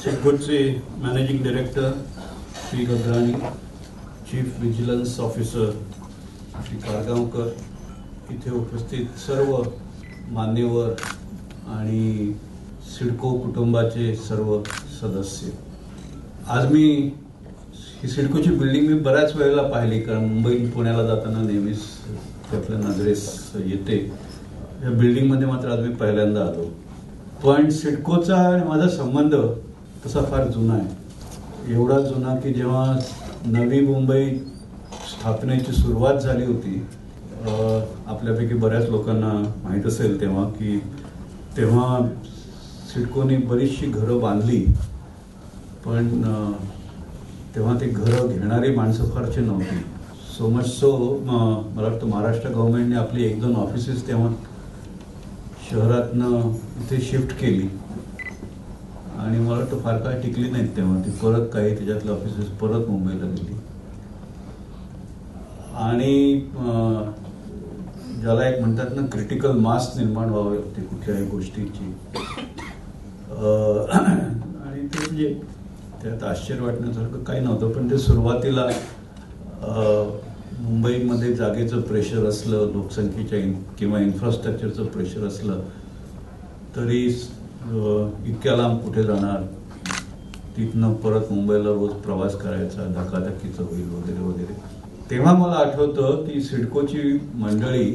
सिडकोचे managing director Shri Gadrani, chief vigilance officer Shri Kargaonkar, इथे उपस्थित सर्व मान्यवर आणि सिडको कुटुंबाचे सर्व सदस्य. आज मी ही सिडकोची बिल्डिंग मी बऱ्याच वेळेला पाहिली, कारण मुंबईत पुण्याला जाताना नेहमीच आपल्या नजरेस येते. या बिल्डिंगमध्ये मात्र आज मी पहिल्यांदा आलो. पण सिडकोचा आणि माझा संबंध तसा फार जुना आहे. एवढा जुना की जेव्हा नवी मुंबई स्थापनेची सुरुवात झाली होती, आपल्यापैकी बऱ्याच लोकांना माहीत असेल तेव्हा सिडकोने बरीचशी घरं बांधली. पण तेव्हा ते घरं घेणारी माणसं फारशी नव्हती. सो मच सो मला वाटतं महाराष्ट्र गव्हर्नमेंटने आपली 1-2 ऑफिसेस तेव्हा शहरातनं इथे शिफ्ट केली आणि मला वाटतं फार काय टिकली नाहीत. तेव्हा ती परत काही त्याच्यातले ऑफिसेस परत मुंबईला गेली आणि ज्याला एक म्हणतात ना, क्रिटिकल मास निर्माण व्हावी लागते कुठल्याही गोष्टीची. आणि ते म्हणजे त्यात आश्चर्य वाटण्यासारखं काही नव्हतं. पण ते सुरुवातीला मुंबईमध्ये जागेचं प्रेशर असलं, लोकसंख्येच्या किंवा इन्फ्रास्ट्रक्चरचं प्रेशर असलं तरी इतक्या लांब कुठे जाणार, तिथनं परत मुंबईला रोज प्रवास करायचा, धकाधकीचं होईल वगैरे वगैरे. तेव्हा मला आठवतं की सिडकोची मंडळी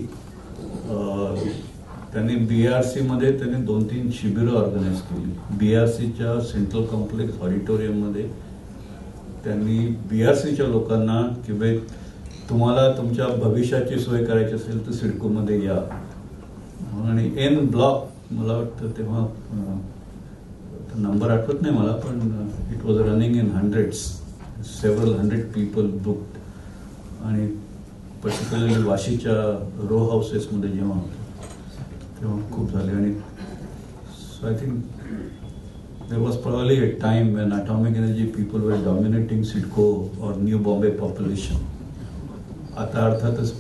त्यांनी BRC मध्ये त्यांनी 2-3 शिबिरं ऑर्गनाईज केली. BRCच्या सेंट्रल कॉम्प्लेक्स ऑडिटोरियममध्ये त्यांनी BRCच्या लोकांना की बाई, तुम्हाला तुमच्या भविष्याची सोय करायची असेल तर सिडकोमध्ये या. आणि N ब्लॉक मला वाटतं तेव्हा नंबर आठवत नाही मला, पण it was running in hundreds, several 100 people booked. आणि पर्टिक्युलरली वाशीच्या रो हाऊसेसमध्ये जेव्हा होतं तेव्हा खूप झाले. आणि so I think there was probably a time when atomic energy people were dominating Sidco or New Bombay population. आता अर्थातच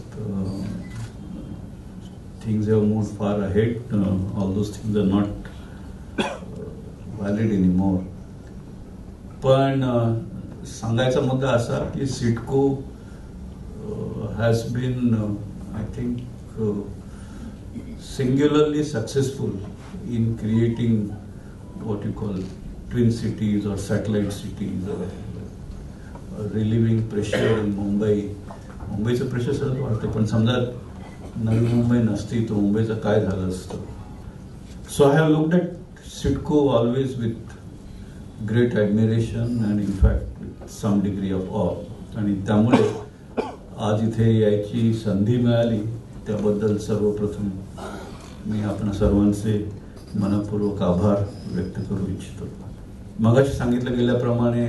things have moved far ahead. All those things are not valid anymore. पण सांगायचा मुद्दा असा की CIDCO has been I think singularly successful in creating what you call twin cities or satellite cities, or relieving pressure in Mumbai. मुंबईचं pressure सतत वाढतं, पण समजा नवी मुंबई नसती तर मुंबईचं काय झालं असतं. So I have looked at CIDCO always with great admiration and in fact with some degree of awe. आणि त्यामुळे आज इथे यायची संधी मिळाली त्याबद्दल सर्वप्रथम मी आपण सर्वांचे मनपूर्वक आभार व्यक्त करू इच्छितो. मगाशी सांगितलं गेल्याप्रमाणे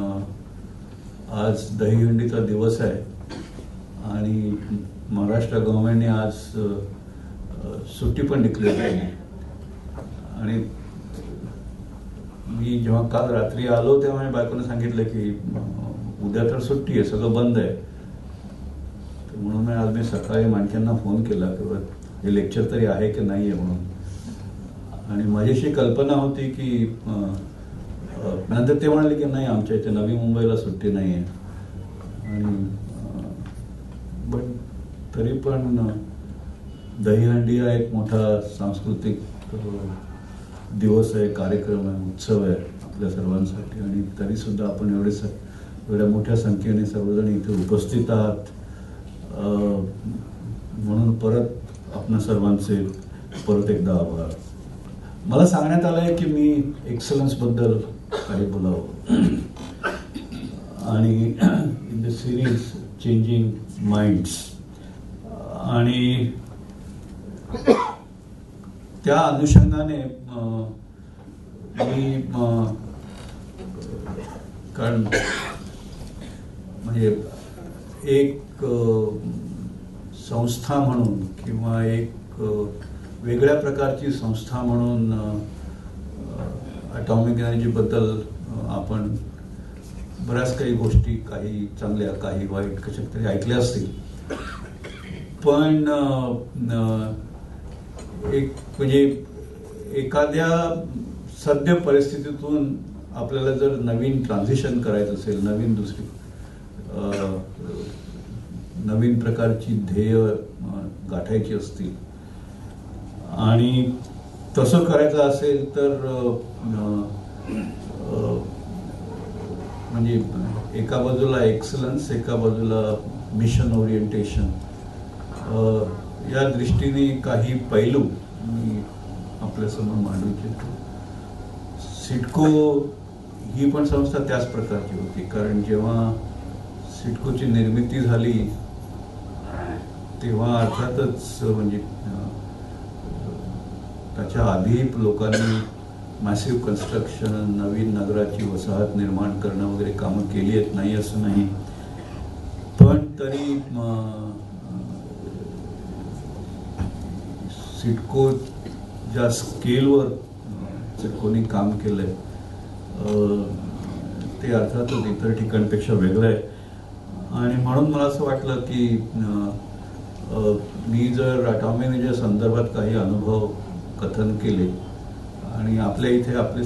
आज दहीहंडीचा दिवस आहे आणि महाराष्ट्र गव्हर्नमेंटने आज सुट्टी पण डिक्लेअर केली. आणि मी जेव्हा काल रात्री आलो तेव्हा बायकोने सांगितलं की उद्या तर सुट्टी आहे, सगळं बंद आहे. म्हणून आज मी सकाळी माणक्यांना फोन केला की हे लेक्चर तरी आहे की नाही आहे म्हणून. आणि माझीशी कल्पना होती की नंतर ते म्हणाले की नाही, आमच्या इथे नवी मुंबईला सुट्टी नाही आहे. आणि बट तरी पण दहीहंडी हा एक मोठा सांस्कृतिक दिवस आहे, कार्यक्रम आहे, उत्सव आहे आपल्या सर्वांसाठी. आणि तरीसुद्धा आपण एवढ्या मोठ्या संख्येने सर्वजण इथे उपस्थित आहात म्हणून परत आपणा सर्वांचे परत एकदा आभार. मला सांगण्यात आलं आहे की मी एक्सलन्सबद्दल काही बोलावं. आणि in the series changing minds, आणि त्या अनुषंगाने मी कारण म्हणजे एक संस्था म्हणून किंवा एक वेगळ्या प्रकारची संस्था म्हणून ॲटॉमिक एनर्जीबद्दल आपण बऱ्याच काही गोष्टी, काही चांगल्या काही वाईट कशा तरी ऐकल्या असतील. पण एक म्हणजे एखाद्या सद्य परिस्थितीतून आपल्याला जर नवीन ट्रान्झिशन करायचं असेल, नवीन प्रकारची ध्येय गाठायची असतील आणि तसं करायचं असेल तर म्हणजे एका बाजूला एक्सलन्स, एका बाजूला मिशन ओरिएंटेशन, या दृष्टीने काही पैलू मी आपल्यासमोर मांडू इच्छितो. सिडको ही पण संस्था त्याच प्रकारची होती, कारण जेव्हा सिडकोची निर्मिती झाली तेव्हा अर्थातच म्हणजे त्याच्या आधी लोकांनी मॅसिव्ह कन्स्ट्रक्शन, नवीन नगराची वसाहत निर्माण करणं वगैरे कामं केली आहेत, नाही असं नाही. पण तरी सिडको ज्या स्केलवर सिडकोनी काम केलंय ते अर्थातच इतर ठिकाणपेक्षा वेगळं आहे. आणि म्हणून मला असं वाटलं की मी जर ॲटॉमिक एनर्जीच्या संदर्भात काही अनुभव कथन केले आणि आपल्या इथे आपले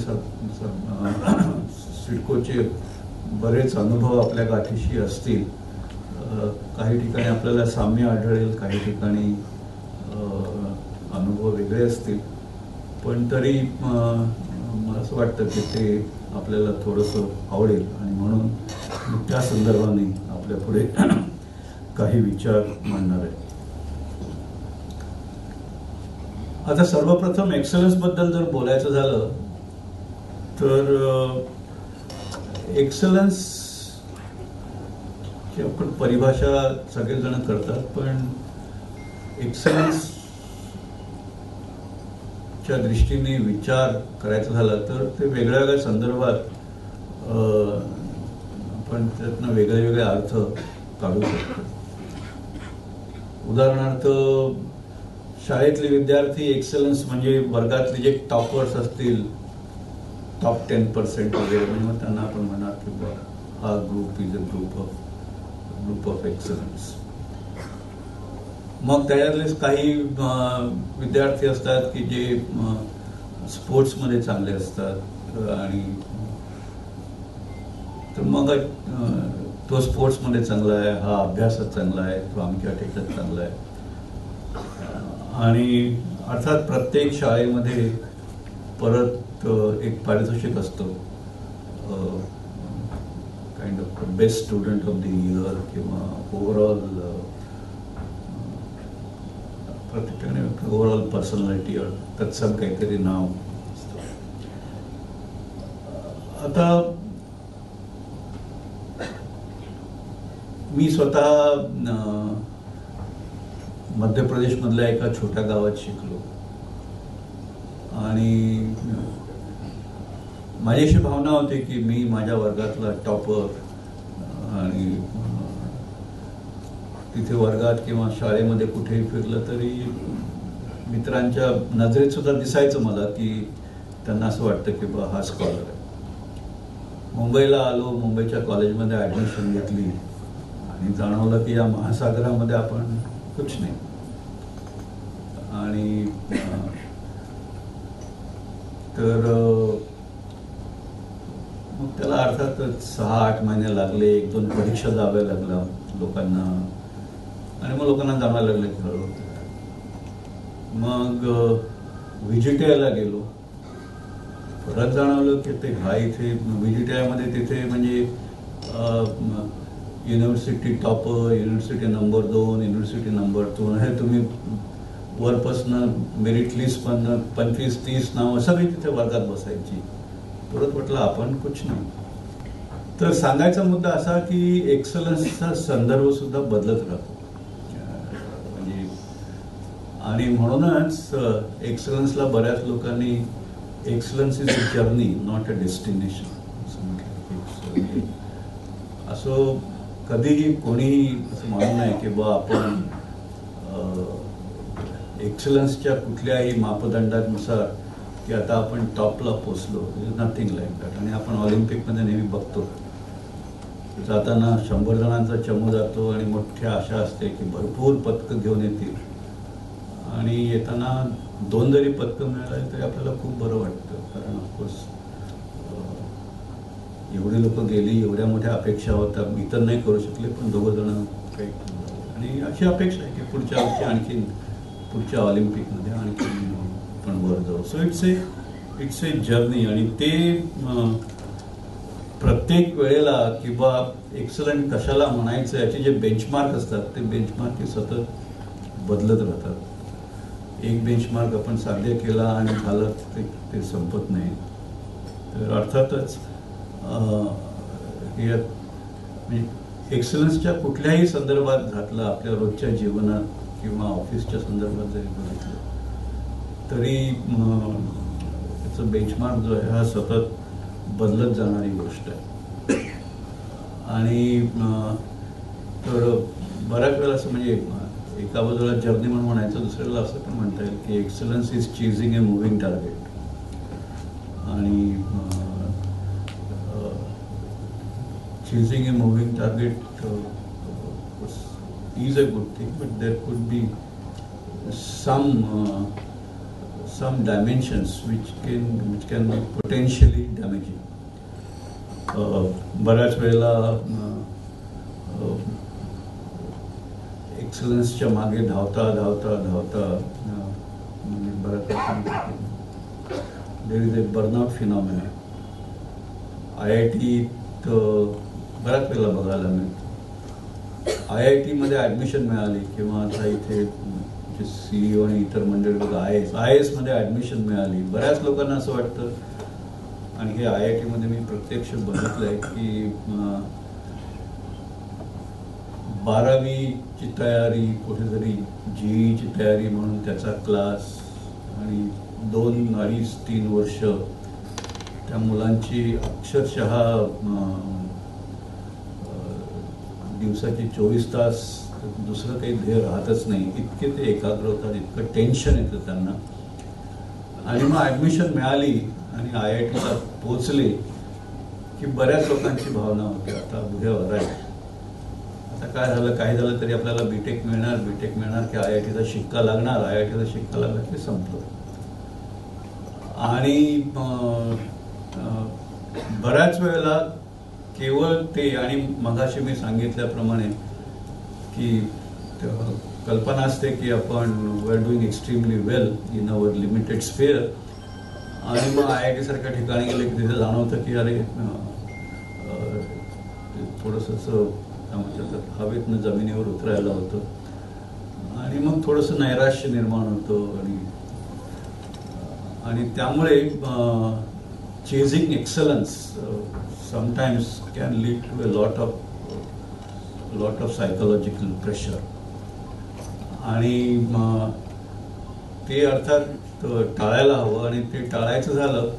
सिडकोचे बरेच अनुभव आपल्या गाठीशी असतील, काही ठिकाणी आपल्याला साम्य आढळेल, काही ठिकाणी अनुभव वेगळे असतील, पण तरी मला असं वाटतं की ते आपल्याला थोडंसं आवडेल आणि म्हणून त्या संदर्भाने आपल्या पुढे काही विचार मांडणार आहे. आता सर्वप्रथम एक्सलन्स बद्दल जर बोलायचं झालं तर एक्सलन्स ची आपण परिभाषा सगळेजण करतात, पण एक्सलन्स च्या दृष्टीने विचार करायचा झाला तर ते वेगळ्या वेगळ्या संदर्भात आपण त्यातनं वेगळे वेगळे अर्थ काढू शकतो. उदाहरणार्थ शाळेतले विद्यार्थी एक्सलन्स म्हणजे वर्गातले जे टॉपर्स असतील, टॉप 10% वगैरे, म्हणजे मग त्यांना आपण म्हणणार की हा group is a group of excellence. मग त्याच्यातलेच काही विद्यार्थी असतात की जे स्पोर्ट्समध्ये चांगले असतात आणि तर मग तो स्पोर्ट्समध्ये चांगला आहे, हा अभ्यासात चांगला आहे, तो आमच्या ठिकाणी चांगला आहे. आणि अर्थात प्रत्येक शाळेमध्ये परत एक पारितोषिक असतं, kind of best student of the year किंवा ओव्हरऑल प्रत्येक ठिकाणी ओव्हरऑल पर्सनॅलिटी तत्सम काहीतरी नाव असतं. आता मी स्वतः मध्य प्रदेशमधल्या एका छोट्या गावात शिकलो आणि माझी अशी भावना होती की मी माझ्या वर्गातला टॉपर आणि तिथे वर्गात किंवा शाळेमध्ये कुठेही फिरलं तरी मित्रांच्या नजरेत सुद्धा दिसायचं मला की त्यांना असं वाटतं की बा हा स्कॉलर आहे. मुंबईला आलो, मुंबईच्या कॉलेजमध्ये ॲडमिशन घेतली आणि जाणवलं की या महासागरामध्ये आपण कुछ नाही. आणि तर मग त्याला अर्थातच 6-8 महिने लागले, 1-2 परीक्षा द्याव्या लागल्या लोकांना आणि मग लोकांना जाणायला लागले खेळ. मग व्हीजीटीआयला गेलो, परत जाणवलं की ते हा इथे व्हीजीटीआयमध्ये तिथे म्हणजे university topper, university number 2, university number 2 हे तुम्ही वरपासनं मेरिट लिस्ट पण 25-30 नावं सगळी तिथे वर्गात बसायची. परत म्हटलं आपण कुछ नाही. तर सांगायचा मुद्दा असा की एक्सलन्सचा संदर्भ सुद्धा बदलत राहतो म्हणजे, आणि म्हणूनच एक्सलन्सला बऱ्याच लोकांनी excellence is a journey not a destination असं म्हटलं. असं कधीही कोणीही असं म्हणू नये की बा आपण एक्सलन्सच्या कुठल्याही मापदंडानुसार की आता आपण टॉपला पोचलो, नथिंग लाईक दॅट. आणि आपण ऑलिम्पिकमध्ये नेहमी बघतो जाताना 100 जणांचा चमू जातो आणि मोठ्या आशा असते की भरपूर पदकं घेऊन येतील आणि येताना 2 जरी पदकं मिळाली तरी आपल्याला खूप बरं वाटतं, कारण ऑफकोर्स एवढी लोक गेली, एवढ्या मोठ्या अपेक्षा होत्या, इतर नाही करू शकले, पण दोघं जण काही, आणि अशी अपेक्षा आहे की पुढच्या वर्षी आणखीन पुढच्या ऑलिम्पिकमध्ये आणखीन आपण वर जाऊ. So it's a journey. आणि ते प्रत्येक वेळेला किंवा एक्सलंट कशाला म्हणायचं याचे जे बेंचमार्क असतात ते बेंचमार्क हे सतत बदलत राहतात. एक बेंचमार्क आपण साध्य केला आणि झालं ते संपत नाही. तर अर्थातच हे म्हणजे एक्सलन्सच्या कुठल्याही संदर्भात घातलं, आपल्या रोजच्या जीवनात किंवा ऑफिसच्या संदर्भात जरी बघितलं तरी त्याचं बेंचमार्क जो आहे हा सतत बदलत जाणारी गोष्ट आहे. आणि तर बऱ्याच वेळेला असं म्हणजे एका बाजूला जर्नी म्हणून म्हणायचं, दुसऱ्याला असं पण म्हणता येईल की excellence is chasing a moving target. आणि chasing a moving target is a good thing, but there could be some dimensions which can be potentially damaging. बऱ्याच वेळेला एक्सलन्सच्या मागे धावता there is a burnout phenomenon. IIT बऱ्याच वेळेला बघायला मिळतं. IIT मध्ये ॲडमिशन मिळाली किंवा आता इथे CEO आणि इतर मंडळी बघा IAS मध्ये ॲडमिशन मिळाली, बऱ्याच लोकांना असं वाटतं, आणि हे IIT मध्ये मी प्रत्यक्ष बघितलंय की 12वीची तयारी, कुठेतरी GEची तयारी म्हणून त्याचा क्लास, आणि 2, 2.5, 3 वर्ष त्या मुलांची अक्षरशः दिवसाची 24 तास दुसरं काही ध्येय राहतच नाही, इतके ते एकाग्र होतात, इतकं टेन्शन येतं त्यांना. आणि मग ॲडमिशन मिळाली आणि IITला पोचले की बऱ्याच लोकांची भावना होती आता बुध्यावर आहे, आता काय झालं, काही झालं तरी आपल्याला बीटेक मिळणार की IITचा शिक्का लागणार, IITचा शिक्का लागला की संपलं. आणि बऱ्याच वेळेला केवळ ते, आणि मगाशी मी सांगितल्याप्रमाणे की कल्पना असते की आपण we are doing extremely well in our limited sphere, आणि मग IIT सारख्या ठिकाणी गेले की तिथे जाणवतं की अरे थोडंसं काय म्हणतात हवेतनं जमिनीवर उतरायला होतं, आणि मग थोडंसं नैराश्य निर्माण होतं. आणि त्यामुळे chasing excellence sometimes can lead to a lot of psychological pressure. आणि ते अर्थात टाळायला हवं. आणि ते टाळायचं झालं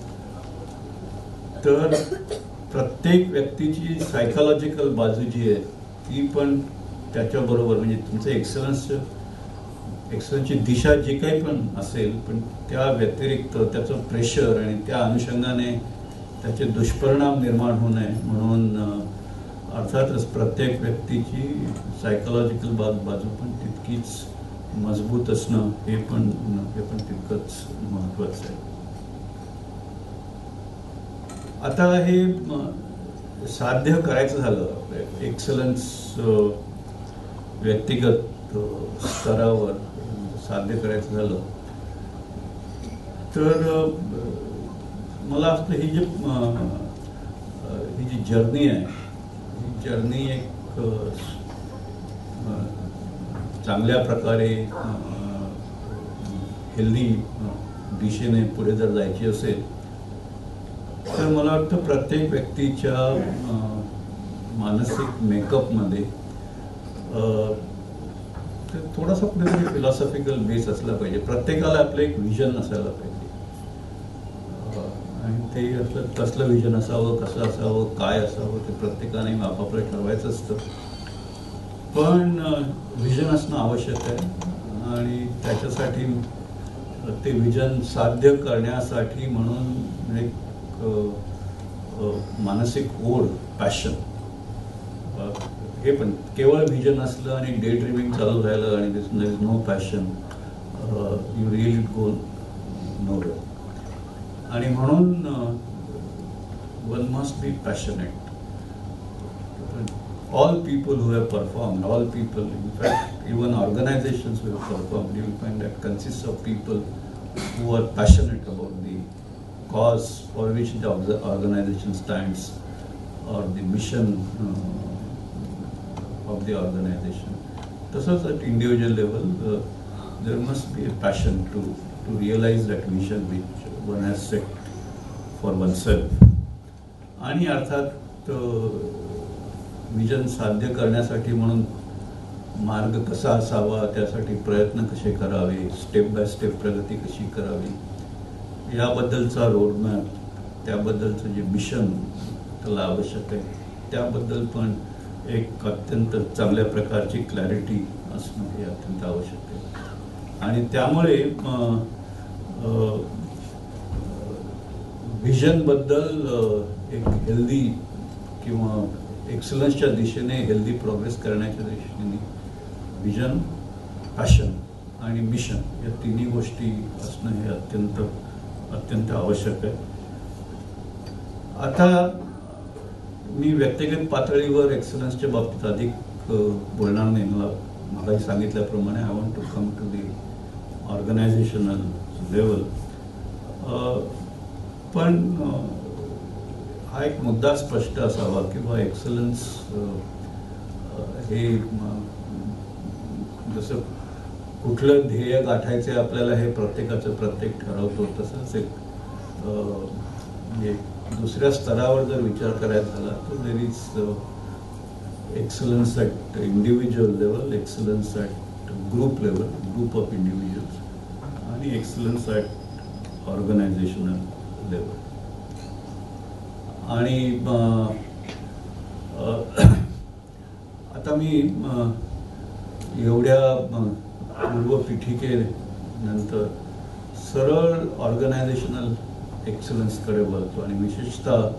तर प्रत्येक व्यक्तीची सायकोलॉजिकल बाजू जी आहे ती पण त्याच्याबरोबर, म्हणजे तुमचं एक्सलन्सची दिशा जी काही पण असेल, पण त्या व्यतिरिक्त त्याचं प्रेशर आणि त्या अनुषंगाने त्याचे दुष्परिणाम निर्माण होऊ नये म्हणून अर्थातच प्रत्येक व्यक्तीची सायकोलॉजिकल बाजू पण तितकीच मजबूत असणं हे पण तितकंच महत्त्वाचं आहे. आता हे साध्य करायचं झालं, एक्सलन्स व्यक्तिगत स्तरावर साध्य करायचं झालं तर मला असं ही जी जर्नी आहे, ही जर्नी एक चांगल्या प्रकारे हेल्दी दिशेने पुढे जर जायची असेल तर मला वाटतं प्रत्येक व्यक्तीच्या मानसिक मेकअपमध्ये थोडासा कुठेतरी फिलॉसॉफिकल बेस असला पाहिजे. प्रत्येकाला आपलं एक विजन असायला पाहिजे, आणि ते असं कसलं विजन असावं, कसं असावं, काय असावं ते प्रत्येकाने आपापलं ठरवायचं असतं. पण विजन असणं आवश्यक आहे, आणि त्याच्यासाठी ते विजन साध्य करण्यासाठी म्हणून एक मानसिक ओढ, पॅशन, हे पण केवळ विजन असलं आणि डे ड्रीमिंग चालू राहिलं आणि there is no passion, you really go nowhere. आणि म्हणून one must be passionate. All people who have performed, all people, in fact, even organizations who have performed, you will find that consists of people who are passionate about the cause for which the organization stands or the mission of the organization. Thus, at individual level, there must be a passion to realize that vision which one has set for oneself. आणि अर्थात vision साध्य करण्यासाठी म्हणून मार्ग कसा असावा, त्यासाठी प्रयत्न कसे करावे, स्टेप बाय स्टेप प्रगती कशी करावी, याबद्दलचा रोडमॅप, त्याबद्दलचं जे मिशन त्याला आवश्यक आहे, त्याबद्दल पण एक अत्यंत चांगल्या प्रकारची क्लॅरिटी असणं हे अत्यंत आवश्यक आहे. आणि त्यामुळे व्हिजनबद्दल एक हेल्दी किंवा एक्सलन्सच्या दिशेने हेल्दी प्रोग्रेस करण्याच्या दिशेने विजन, पॅशन आणि मिशन या तिन्ही गोष्टी असणं हे अत्यंत अत्यंत आवश्यक आहे. आता मी व्यक्तिगत पातळीवर एक्सलन्सच्या बाबतीत अधिक बोलणार नाही. मला मागाही सांगितल्याप्रमाणे I want to come to the organisational level. पण हा एक मुद्दा स्पष्ट असावा की बा एक्सलन्स हे जसं कुठलं ध्येय गाठायचे आपल्याला हे प्रत्येकाचं प्रत्येक ठरवतो, तसंच एक म्हणजे दुसऱ्या स्तरावर जर विचार करायचा झाला तर there is excellence at individual level, excellence at group level, group of individuals, आणि एक्सलन्स ॲट ऑर्गनायझेशनल लेवल. आणि आता मी एवढ्या पूर्वपीठिकेनंतर सरळ ऑर्गनायझेशनल एक्सलन्सकडे वळतो आणि विशेषतः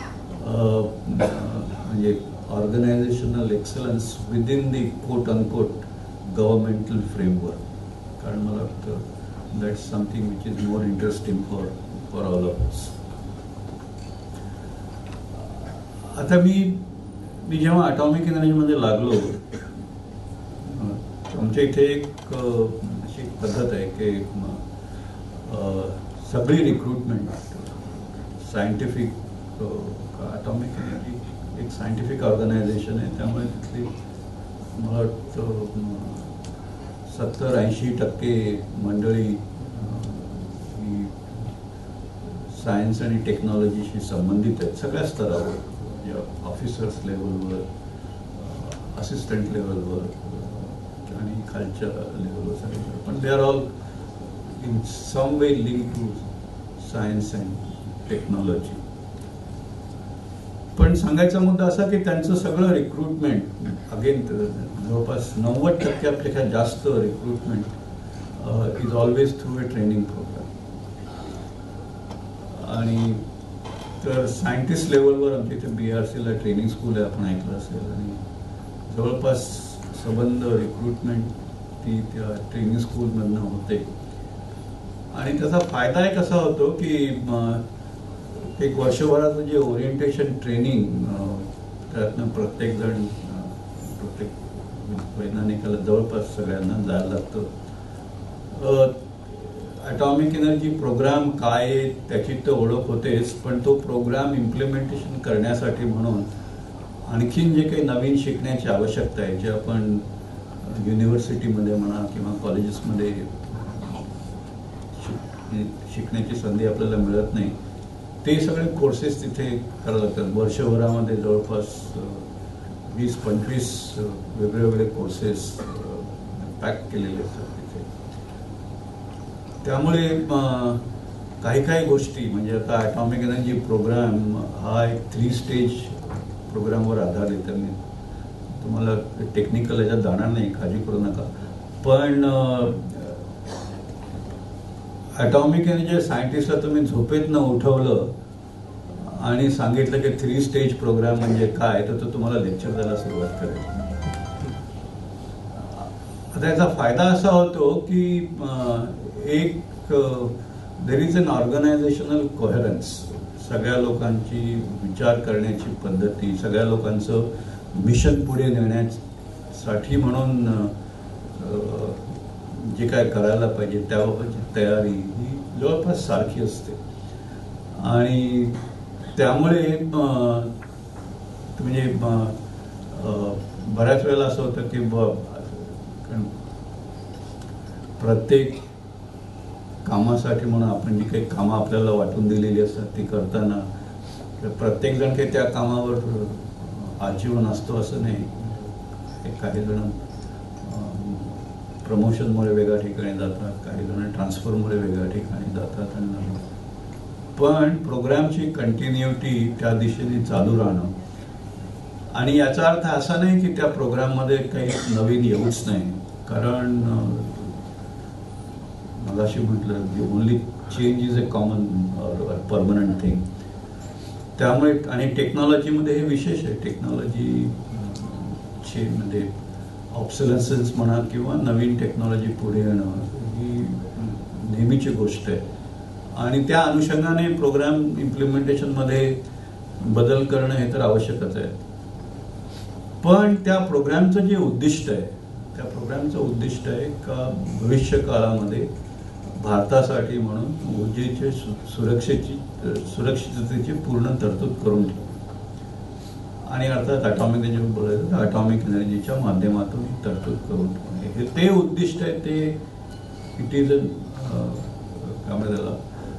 म्हणजे organisational excellence within the quote unquote governmental framework, कारण मला वाटतं that's something which is more interesting for all of us. आता मी जेव्हा ॲटॉमिक एनर्जीमध्ये लागलो, आमच्या इथे एक अशी पद्धत आहे की सगळी रिक्रुटमेंट सायंटिफिक, ॲटॉमिक एनर्जी एक सायंटिफिक ऑर्गनायझेशन आहे, त्यामुळे तिथली मला वाटतं 70-80% मंडळी ही सायन्स आणि टेक्नॉलॉजीशी संबंधित आहेत सगळ्या स्तरावर, ऑफिसर्स लेवलवर, असिस्टंट लेवलवर आणि खालच्या लेवलवर सगळीकडे, पण they are all in some way link to science and technology. पण सांगायचा मुद्दा असा की त्यांचं सगळं रिक्रुटमेंट अगेन जवळपास 90%पेक्षा जास्त recruitment is always through a training programme. आणि तर सायंटिस्ट लेवलवर आमच्या इथे BRCला ट्रेनिंग स्कूल आहे, आपण ऐकलं असेल, आणि जवळपास संबंध रिक्रुटमेंट ती त्या ट्रेनिंग स्कूलमधनं होते. आणि त्याचा फायदा एक असा होतो की एक वर्षभराचं जे ओरिएंटेशन ट्रेनिंग, त्यातनं प्रत्येकजण प्रत्येक वैज्ञानिकाला जवळपास सगळ्यांना जायला लागतं. ॲटॉमिक एनर्जी प्रोग्राम काय आहे त्याची तर ओळख होतेच, पण तो प्रोग्राम इम्प्लिमेंटेशन करण्यासाठी म्हणून आणखीन जे काही नवीन शिकण्याची आवश्यकता आहे, जे आपण युनिव्हर्सिटीमध्ये म्हणा किंवा कॉलेजेसमध्ये शिकण्याची संधी आपल्याला मिळत नाही, ते सगळे कोर्सेस तिथे करावे लागतात. वर्षभरामध्ये जवळपास 20-25 वेगळे कोर्सेस पॅक केलेले असतात तिथे. त्यामुळे काही गोष्टी म्हणजे आता ॲटॉमिक एनर्जी प्रोग्राम हा एक 3 स्टेज प्रोग्रामवर आधारित आहे. मी तुम्हाला टेक्निकल याच्यात जाणार नाही, काळजी करू नका. पण ॲटॉमिक एनर्जी सायंटिस्टला तुम्ही झोपेत न उठवलं आणि सांगितलं की 3 स्टेज प्रोग्राम म्हणजे काय, तर तो तुम्हाला लेक्चर द्यायला सुरुवात करेल. आता याचा फायदा असा होतो की एक there is an organisational coherence. सगळ्या लोकांची विचार करण्याची पद्धती, सगळ्या लोकांचं मिशन पुढे नेण्यासाठी म्हणून जे काय करायला पाहिजे त्याबाबतची तयारी ही जवळपास सारखी असते. आणि त्यामुळे म्हणजे बऱ्याच वेळेला असं होतं की प्रत्येक कामासाठी म्हणून आपण जी काही कामं आपल्याला वाटून दिलेली असतात ती करताना प्रत्येकजण काही त्या कामावर आजीवन असतो असं नाही. काही जण प्रमोशनमुळे वेगळ्या ठिकाणी जातात, काही जण ट्रान्सफरमुळे वेगळ्या ठिकाणी जातात. आणि पण प्रोग्रामची कंटिन्युटी त्या दिशेने चालू राहणं, आणि याचा अर्थ असा नाही की त्या प्रोग्राममध्ये काही नवीन येऊच नाही. कारण मगाशी म्हटलं की only change is a common permanent thing. त्यामुळे आणि टेक्नॉलॉजीमध्ये हे विशेष आहे. टेक्नॉलॉजी म्हणजे ऑब्सोलेसन्स म्हणा किंवा नवीन टेक्नॉलॉजी पुढे येणं ही नेहमीची गोष्ट आहे. आणि त्या अनुषंगाने प्रोग्राम इम्प्लिमेंटेशनमध्ये बदल करणं हे तर आवश्यकच आहे. पण त्या प्रोग्रामचं जे उद्दिष्ट आहे, त्या प्रोग्रामचं उद्दिष्ट आहे का भविष्य काळामध्ये भारतासाठी म्हणून ऊर्जेचे सुरक्षिततेची पूर्ण तरतूद करून ठेवू. आणि अर्थात अटॉमिक एनर्जी बोलायचं तर अटॉमिक एनर्जीच्या माध्यमातून तरतूद करून ठेवणे हे ते उद्दिष्ट आहे. ते इट इज काय म्हणतात त्याला,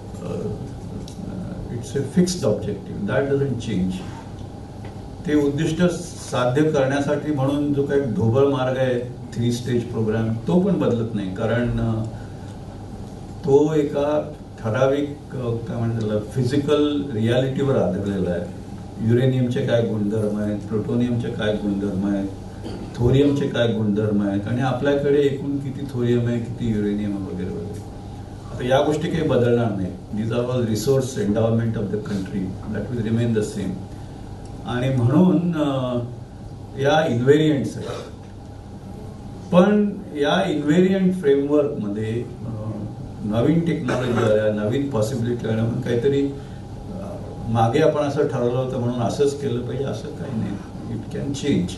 it's a fixed objective that doesn't change. ते उद्दिष्ट साध्य करण्यासाठी म्हणून जो काही ढोबळ मार्ग आहे 3 स्टेज प्रोग्राम तो पण बदलत नाही. कारण तो एका ठराविक काय म्हणतात त्याला फिजिकल रियालिटीवर आधारलेला आहे. युरेनियमचे काय गुणधर्म आहेत, प्लुटोनियमचे काय गुणधर्म आहेत, थोरियमचे काय गुणधर्म आहेत, आणि आपल्याकडे एकूण किती थोरियम आहे, किती युरेनियम वगैरे वगैरे. आता या गोष्टी काही बदलणार नाही. These are all resource endowment of the country that will remain the same. आणि म्हणून या इन्व्हेरियंट्स आहेत. पण या इन्व्हेरियंट फ्रेमवर्कमध्ये नवीन टेक्नॉलॉजी आल्या, नवीन पॉसिबिलिटी आल्या. म्हणून काहीतरी मागे आपण असं ठरवलं होतं म्हणून असंच केलं पाहिजे असं काही नाही. It can change.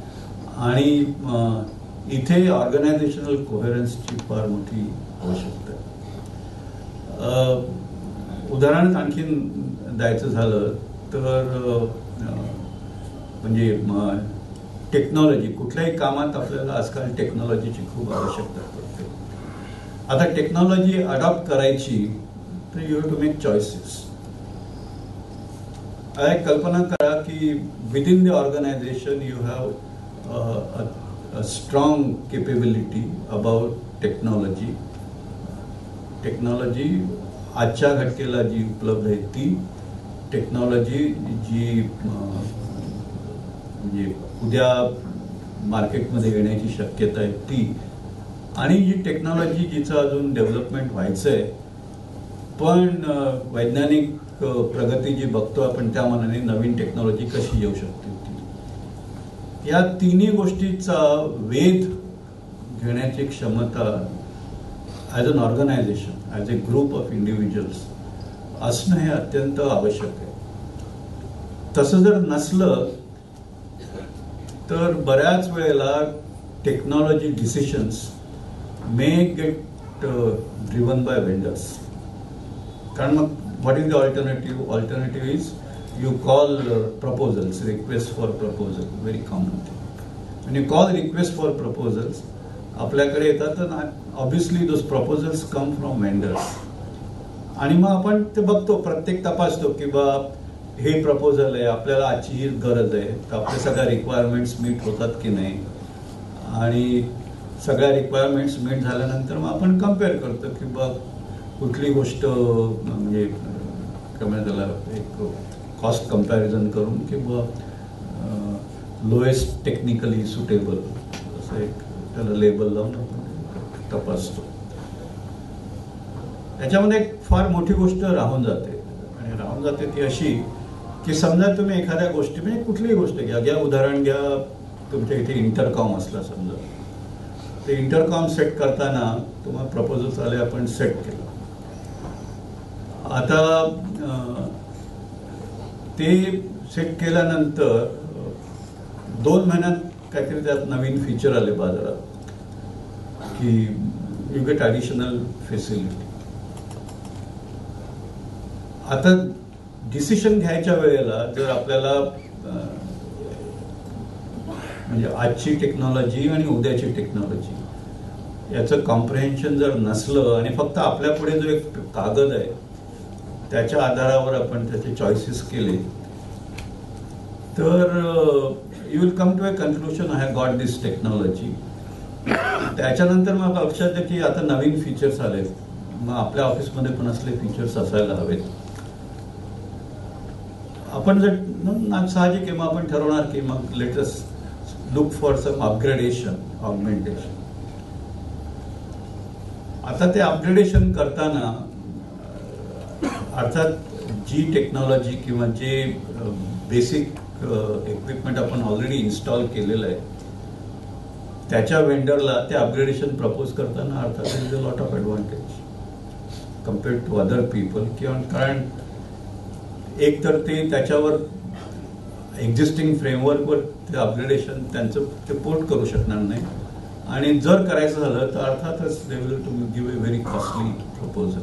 आणि इथे ऑर्गनायझेशनल कोहेरन्सची फार मोठी आवश्यकता आहे. उदाहरण आणखीन द्यायचं झालं तर म्हणजे टेक्नॉलॉजी, कुठल्याही कामात आपल्याला आजकाल टेक्नॉलॉजीची खूप आवश्यकता पडते. आता टेक्नॉलॉजी अडॉप्ट करायची तर you have to make choices. एक कल्पना करा की within the organisation you have a strong capability about technology. Technology आजच्या घटकेला जी उपलब्ध आहे ती टेक्नॉलॉजी जी म्हणजे उद्या मार्केटमध्ये येण्याची शक्यता आहे ती, आणि जी टेक्नॉलॉजी जिचं अजून डेव्हलपमेंट व्हायचं आहे पण वैज्ञानिक प्रगती जी बघतो आपण त्या मानाने नवीन टेक्नॉलॉजी कशी येऊ शकते ती. या तिन्ही गोष्टीचा वेध घेण्याची क्षमता as an organisation, as a group of individuals असणं हे अत्यंत आवश्यक आहे. तसं जर नसलं तर बऱ्याच वेळेला technology decisions may get driven by vendors. कारण मग what is the alternative? Alternative is you call proposals, request for proposal, very common thing. When you call request for proposals, आपल्याकडे येतात तर obviously those proposals come from vendors. आणि मग आपण ते बघतो, प्रत्येक तपासतो की बा हे प्रपोजल आहे, आपल्याला आजची ही गरज आहे, तर आपल्या सगळ्या रिक्वायरमेंट्स मीट होतात की नाही. आणि सगळ्या रिक्वायरमेंट्स मीट झाल्यानंतर मग आपण कम्पेअर करतो की बा कुठली गोष्ट म्हणजे त्याला एक कॉस्ट कम्पॅरिझन करून किंवा लोएस्ट टेक्निकली सुटेबल असं एक त्याला लेबल लावून आपण तपासतो. त्याच्यामध्ये एक फार मोठी गोष्ट राहून जाते, आणि राहून जाते ती अशी की समजा तुम्ही एखाद्या गोष्टी म्हणजे कुठलीही गोष्ट घ्या, उदाहरण घ्या तुमच्या इथे इंटरकॉम असला समजा, ते इंटरकॉम सेट करताना तुम्हाला प्रपोजल्स आले, आपण सेट केलं. आता ते सेट केल्यानंतर 2 महिन्यात काहीतरी त्यात नवीन फीचर आले बाजारात की यू गेट ॲडिशनल फॅसिलिटी. आता डिसिशन घ्यायच्या वेळेला जर आपल्याला म्हणजे आजची टेक्नॉलॉजी आणि उद्याची टेक्नॉलॉजी याचं कॉम्प्रिहेन्शन जर नसलं आणि फक्त आपल्या पुढे जो एक कागद आहे त्याच्या आधारावर आपण त्याचे चॉईसेस केले तर you will come to a conclusion I have got this technology. त्याच्यानंतर मग लक्षात येतं की आता नवीन फीचर्स आलेत, मग आपल्या ऑफिसमध्ये पण असले फीचर्स असायला हवेत. आपण जर साहजिक आहे मग आपण ठरवणार की मग latest look for some upgradation augmentation. आता ते अपग्रेडेशन करताना अर्थात जी टेक्नॉलॉजी किंवा जे बेसिक इक्विपमेंट आपण ऑलरेडी इन्स्टॉल केलेलं आहे त्याच्या वेंडरला ते अपग्रेडेशन प्रपोज करताना अर्थात is a lot of advantage compared to other people. किंवा कारण एक तर ते त्याच्यावर एक्झिस्टिंग फ्रेमवर्कवर ते अपग्रेडेशन त्यांचं ते पोर्ट करू शकणार नाही आणि जर करायचं झालं तर अर्थातच they will to give a very costly proposal.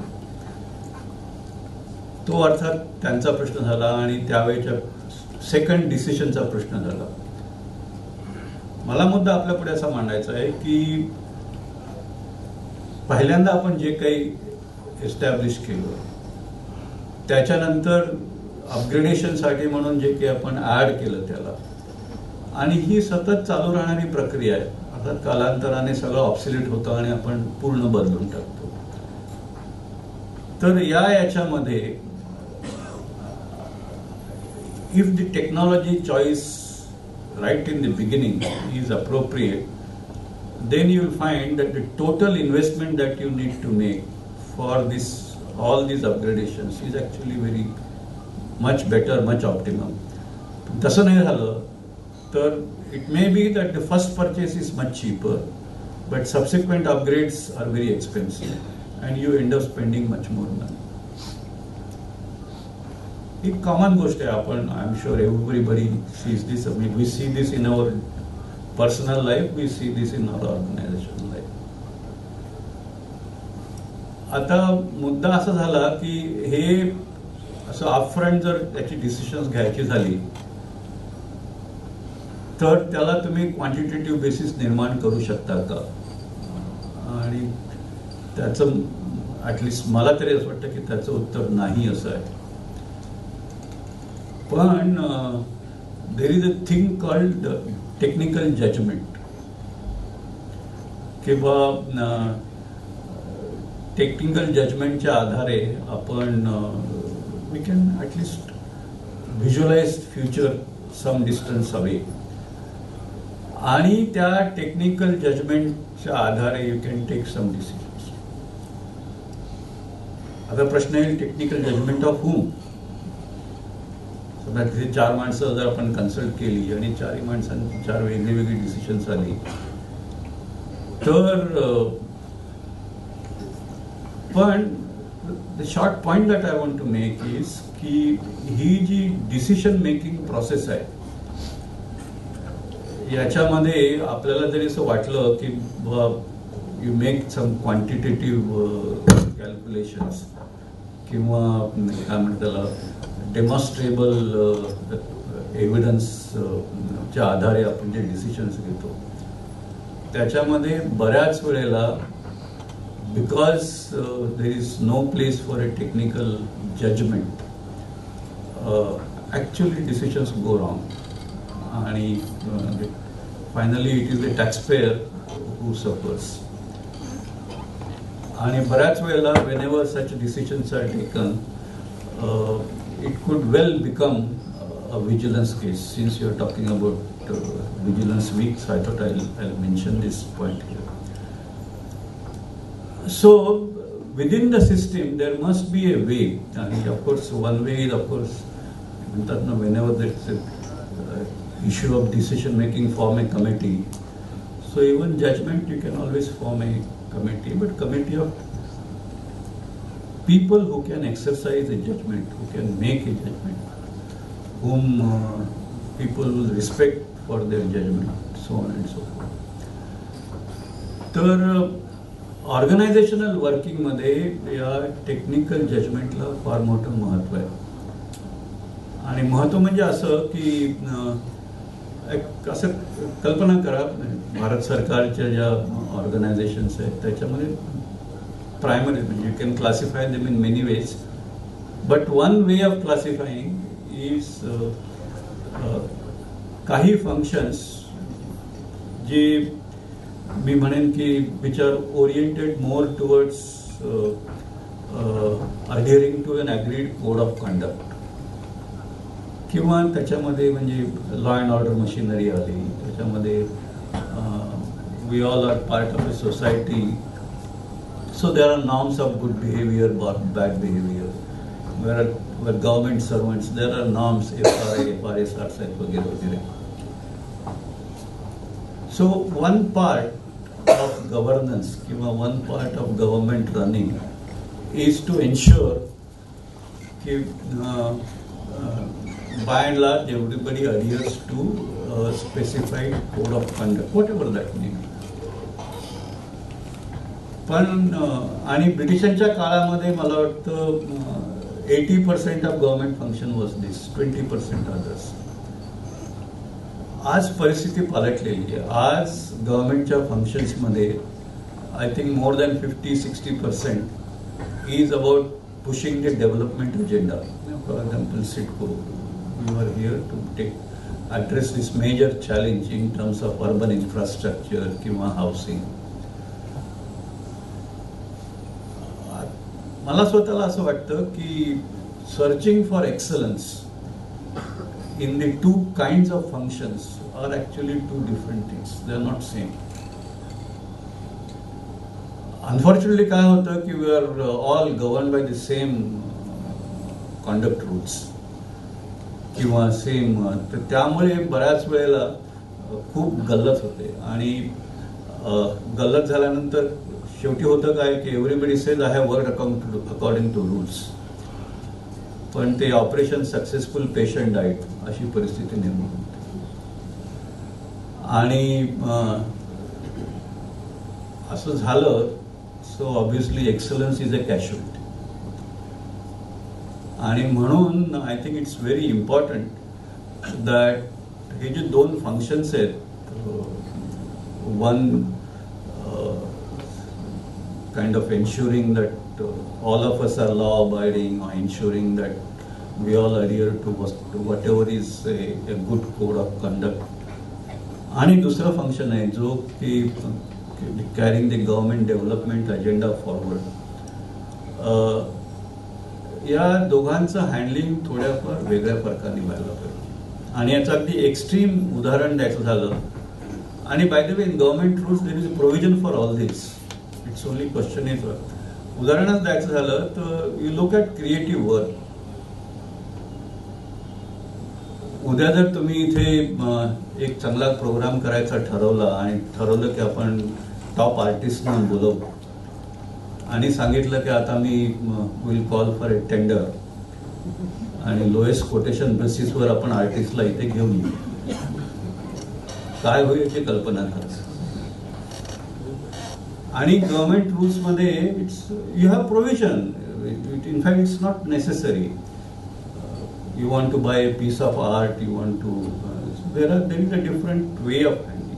तो अर्थात त्यांचा प्रश्न झाला आणि त्यावेळेच्या सेकंड डिसिशनचा प्रश्न झाला. मला मुद्दा आपल्या पुढे असा मांडायचा आहे की पहिल्यांदा आपण जे काही एस्टॅब्लिश केलं त्याच्यानंतर अपग्रेडेशनसाठी म्हणून जे काही आपण ऍड केलं त्याला आणि ही सतत चालू राहणारी प्रक्रिया आहे. अर्थात कालांतराने सगळं ऑब्सोल्यूट होतं आणि आपण पूर्ण बदलून टाकतो. तर याच्यामध्ये if the technology choice right in the beginning is appropriate, then you will find that the total investment that you need to make for this all these upgradations is actually very much better, much optimum. तसं नाही झालं तर it may be that the first purchase is much cheaper, but subsequent upgrades are very expensive and you end up spending much more money. एक common गोष्ट आहे. आपण I am sure everybody sees this. We see this in our personal life, we see this in our organisation life. आता मुद्दा असा झाला की हे असं अपफ्रंट जर त्याची डिसिशन्स घ्यायची झाली तर त्याला तुम्ही क्वांटिटेटिव्ह बेसिस निर्माण करू शकता का? आणि त्याचं ॲटलिस्ट मला तरी असं वाटतं की त्याचं उत्तर नाही असं आहे. पण there is a thing called technical judgement किंवा टेक्निकल जजमेंटच्या आधारे आपण we can at least visualise future some distance away आणि त्या टेक्निकल जजमेंटच्या आधारे you can take some decisions. आता प्रश्न येईल टेक्निकल जजमेंट ऑफ हूम. तिथे 4 माणसं जर आपण कन्सल्ट केली आणि 4 माणसांची 4 वेगळी डिसिशन्स आली तर पण the short point that I want to make is की ही जी डिसिशन मेकिंग प्रोसेस आहे याच्यामध्ये आपल्याला जरी असं वाटलं की you make some quantitative calculations किंवा काय म्हणतात त्याला डेमॉन्स्ट्रेबल एव्हिडन्सच्या आधारे आपण जे डिसिशन्स घेतो त्याच्यामध्ये बऱ्याच वेळेला because there is no place for a technical judgement actually decisions go wrong आणि finally it is the taxpayer who suffers. आणि बऱ्याच वेळेला whenever such decisions are taken it could well become a vigilance case. Since you are talking about vigilance week, so I thought I'll mention this point here. So within the system there must be a way, and of course one way is of course whenever there's an issue of decision making, form a committee. So even judgment you can always form a committee, but committee of people who can exercise a judgment, who can make a judgment. whom people will respect for their judgment, so on and so forth. तर organisational वर्किंगमध्ये या technical जजमेंटला फार मोठं महत्त्व आहे. आणि महत्त्व म्हणजे असं की एक असं कल्पना करा, भारत सरकारच्या ज्या ऑर्गनायझेशन्स आहेत त्याच्यामध्ये प्रायमरी म्हणजे you can classify them in many ways, but one way of classifying is काही फंक्शन्स जे मी म्हणेन की which are oriented more towards adhering to an agreed code of conduct, किंवा त्याच्यामध्ये म्हणजे लॉ अँड ऑर्डर मशिनरी आली, त्याच्यामध्ये we all are part of a society, so there are norms of good behaviour, bad behaviour. Where government servants there are norms, FRSRs आहेत वगैरे वगैरे. So one part of governance किंवा one part of government running is to ensure की by and large everybody adheres to a specified code of conduct, whatever that means. पण आणि ब्रिटिशांच्या काळामध्ये मला वाटतं 80% of government function was this, 20% others. आज परिस्थिती पालटलेली आहे. आज गव्हर्नमेंटच्या फंक्शन्समध्ये I think more than 50-60% is about pushing the development agenda. For example CIDCO, we were here to address this major challenge in terms of urban infrastructure किंवा housing. मला स्वतःला असं वाटतं की searching for excellence in the two kinds of functions are actually two different things. They are not same. Unfortunately काय होतं की we are all governed by the same conduct rules किंवा सेम, तर त्यामुळे बऱ्याच वेळेला खूप गल्लत होते. आणि गल्लत झाल्यानंतर शेवटी होतं काय की everybody says I have worked according to rules, पण ते ऑपरेशन सक्सेसफुल पेशंट डाईट अशी परिस्थिती निर्माण होते. आणि असं झालं so obviously excellence is a casualty. आणि म्हणून I think it's very important that हे जे दोन फंक्शन्स आहेत, one kind of ensuring that all of us are law abiding, or ensuring that we all adhere to whatever is a good code of conduct. आणि दुसरं function आहे जो की carrying the government development agenda forward. या दोघांचं handling थोड्याफार वेगळ्या प्रकारे व्हायला पाहिजे. आणि याचं अगदी एक्स्ट्रीम उदाहरण द्यायचं झालं, आणि by the way in government rules there is a provision for all this, it's only question is उदाहरणच द्यायचं झालं तर you look at creative work. उद्या जर तुम्ही इथे एक चांगला प्रोग्राम करायचा ठरवला आणि ठरवलं की आपण टॉप आर्टिस्ट म्हणून बोलवू आणि सांगितलं की आता मी will call for a tender आणि लोएस्ट कोटेशन बेसिसवर आपण आर्टिस्टला इथे घेऊन येऊ, काय होईल याची कल्पना करा. आणि गव्हर्नमेंट रूल्समध्ये it's you have provision, in fact it's not necessary. You want to buy a piece of art, you want to there is a different way of handling.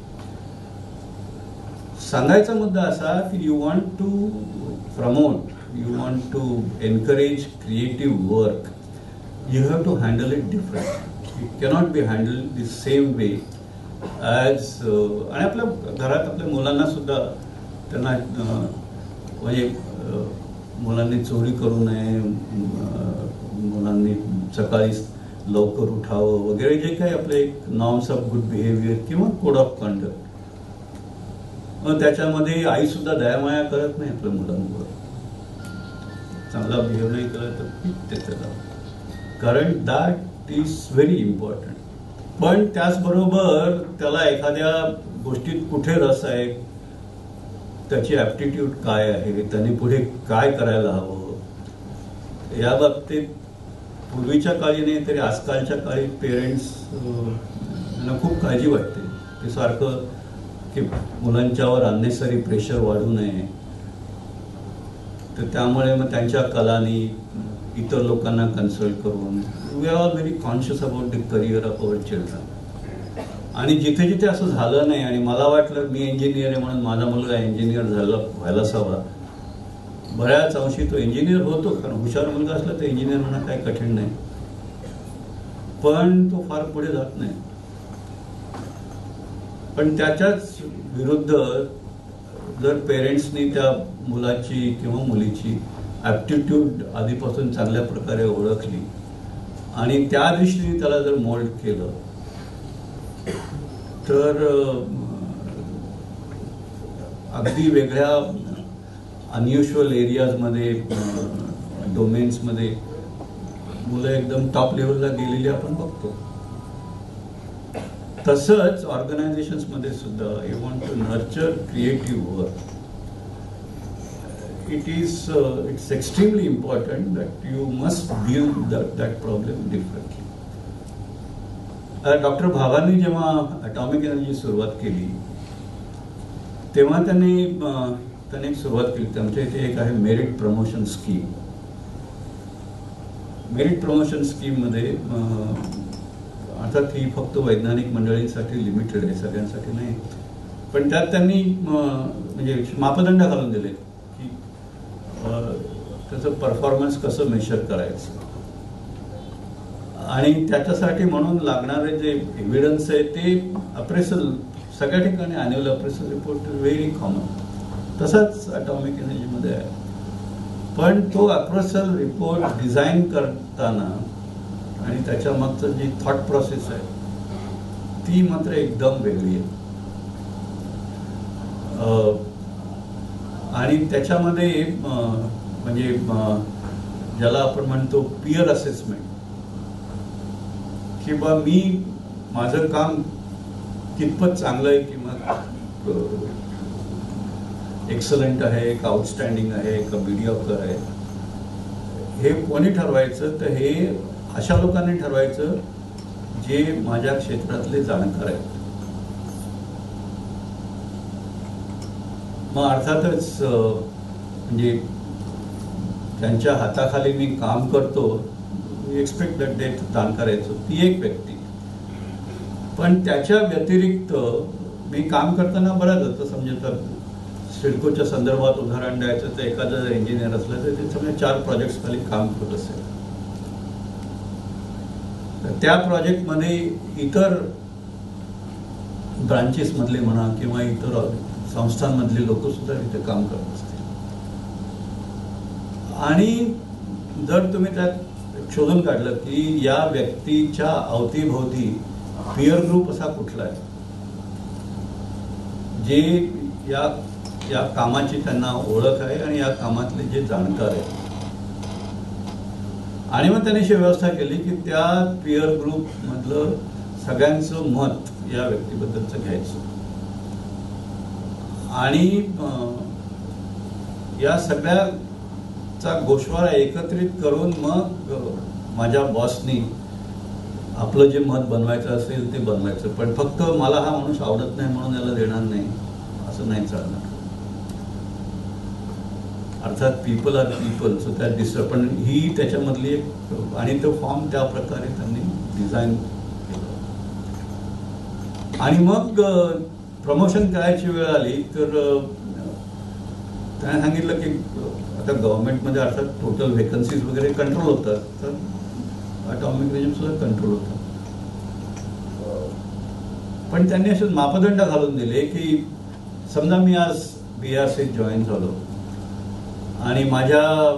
सांगायचा मुद्दा असा की you want to promote, you want to encourage creative work, you have to handle it differently. It cannot be handled the same way as आणि आपल्या घरात आपल्या मुलांना सुद्धा त्यांना म्हणजे मुलांनी चोरी करू नये, मुलांनी सकाळी लवकर उठावं वगैरे जे काही आपले नॉर्म्स ऑफ गुड बिहेवियर किंवा कोड ऑफ कंडक्ट, मग त्याच्यामध्ये आई सुद्धा दयामाया करत नाही आपल्या मुलांवर. चांगला बिहेव नाही केला तर पिकते त्याला, कारण दॅट इज व्हेरी इम्पॉर्टंट. पण त्याचबरोबर त्याला एखाद्या गोष्टीत कुठे रस आहे, त्याची ॲप्टिट्यूड काय आहे, त्याने पुढे काय करायला हवं, या बाबतीत पूर्वीच्या काळी नाही तरी आजकालच्या काळी पेरेंट्स यांना खूप काळजी वाटते की सारखं की मुलांच्यावर अननेसरी प्रेशर वाढू नये, तर त्यामुळे मग त्यांच्या कलानी इतर लोकांना कन्सल्ट करून we are all very conscious about the career of our children. आणि जिथे जिथे असं झालं नाही आणि मला वाटलं मी इंजिनियर आहे म्हणून माझा मुलगा इंजिनियर व्हायलाच हवा, बऱ्याच अंशी तो इंजिनियर होतो, कारण हुशार मुलगा असला तर इंजिनियर होणं काही कठीण नाही, पण तो फार पुढे जात नाही. पण त्याच्याच विरुद्ध जर पेरेंट्सनी त्या मुलाची किंवा मुलीची ॲप्टिट्यूड आधीपासून चांगल्या प्रकारे ओळखली आणि त्या दृष्टीने त्याला जर मोल्ड केलं तर अगदी वेगळ्या अनयुज्युअल एरियाजमध्ये डोमेन्समध्ये मुलं एकदम टॉप लेवलला गेलेली आपण बघतो. तसंच ऑर्गनायझेशन्समध्ये सुद्धा you want to nurture creative work. It's extremely important that you must deal that problem differently. Doctor भावांनी जेव्हा ॲटॉमिक एनर्जी सुरुवात केली तेव्हा त्यांनी एक सुरुवात केली. आमच्या इथे एक आहे merit promotion scheme. Merit promotion स्कीममध्ये अर्थात ही फक्त वैज्ञानिक मंडळींसाठी लिमिटेड आहे, सगळ्यांसाठी नाही, पण त्यात त्यांनी म्हणजे मापदंड घालून दिले की त्याचं परफॉर्मन्स कसं मेजर करायचं आणि त्याच्यासाठी म्हणून लागणारे जे एव्हिडन्स आहे ते अप्रेसल सगळ्या ठिकाणी annual appraisal report very common, तसाच ॲटॉमिक एनर्जीमध्ये आहे. पण तो अप्रेसल रिपोर्ट डिझाईन करताना आणि त्याच्या मागचं जी थॉट प्रोसेस आहे ती मात्र एकदम वेगळी आहे. आणि त्याच्यामध्ये म्हणजे ज्याला आपण म्हणतो पियर असेसमेंट, की बा मी माझं काम कितपत चांगलं आहे किंवा एक्सलंट आहे का आउटस्टँडिंग आहे का मीडिऑकर आहे, हे कोणी ठरवायचं, तर हे अशा लोकांनी ठरवायचं जे माझ्या क्षेत्रातले जाणकार आहेत. मग अर्थातच म्हणजे ज्यांच्या हाताखाली मी काम करतो एक्सपेक्ट दॅट ते जाणकार आहेत, ती एक व्यक्ती. पण त्याच्या व्यतिरिक्त मी काम करताना बऱ्याच होतं, समजा सिडकोच्या संदर्भात उदाहरण द्यायचं तर एखादं इंजिनियर असलं तर ते समजा 4 प्रोजेक्ट्स खाली काम करत असेल, तर त्या प्रोजेक्टमध्ये इतर ब्रांचेसमधले म्हणा किंवा इतर संस्थांमधले लोक सुद्धा तिथे काम करत असतील. आणि जर तुम्ही त्यात शोधून काढलं की या व्यक्तीच्या अवतीभोवती पियर ग्रुप असा कुठला आहे जे या कामाची त्यांना ओळख आहे आणि या कामातले जे जाणकार आहेत, आणि मग त्यांनी अशी व्यवस्था केली की त्या पियर ग्रुप मधलं सगळ्यांचं मत या व्यक्तीबद्दलचं घ्यायचं आणि या सगळ्याचा गोषवारा एकत्रित करून मग माझ्या बॉसनी आपलं जे मत बनवायचं असेल ते बनवायचं. पण फक्त मला हा माणूस आवडत नाही म्हणून याला देणार नाही असं नाही चालणार. अर्थात पीपल आर पीपल, सो त्यात डिस्टर्ब, पण ही त्याच्यामधली एक, आणि तो फॉर्म त्या प्रकारे त्यांनी डिझाईन केलं. आणि मग प्रमोशन करायची वेळ आली तर त्याने सांगितलं की आता गव्हर्नमेंटमध्ये अर्थात टोटल व्हेकन्सीज वगैरे कंट्रोल होतात, तर ॲटॉमिक रेजिम सुद्धा कंट्रोल होतं. पण त्यांनी असे मापदंड घालून दिले की समजा मी आज BRCत जॉईन झालो आणि माझ्या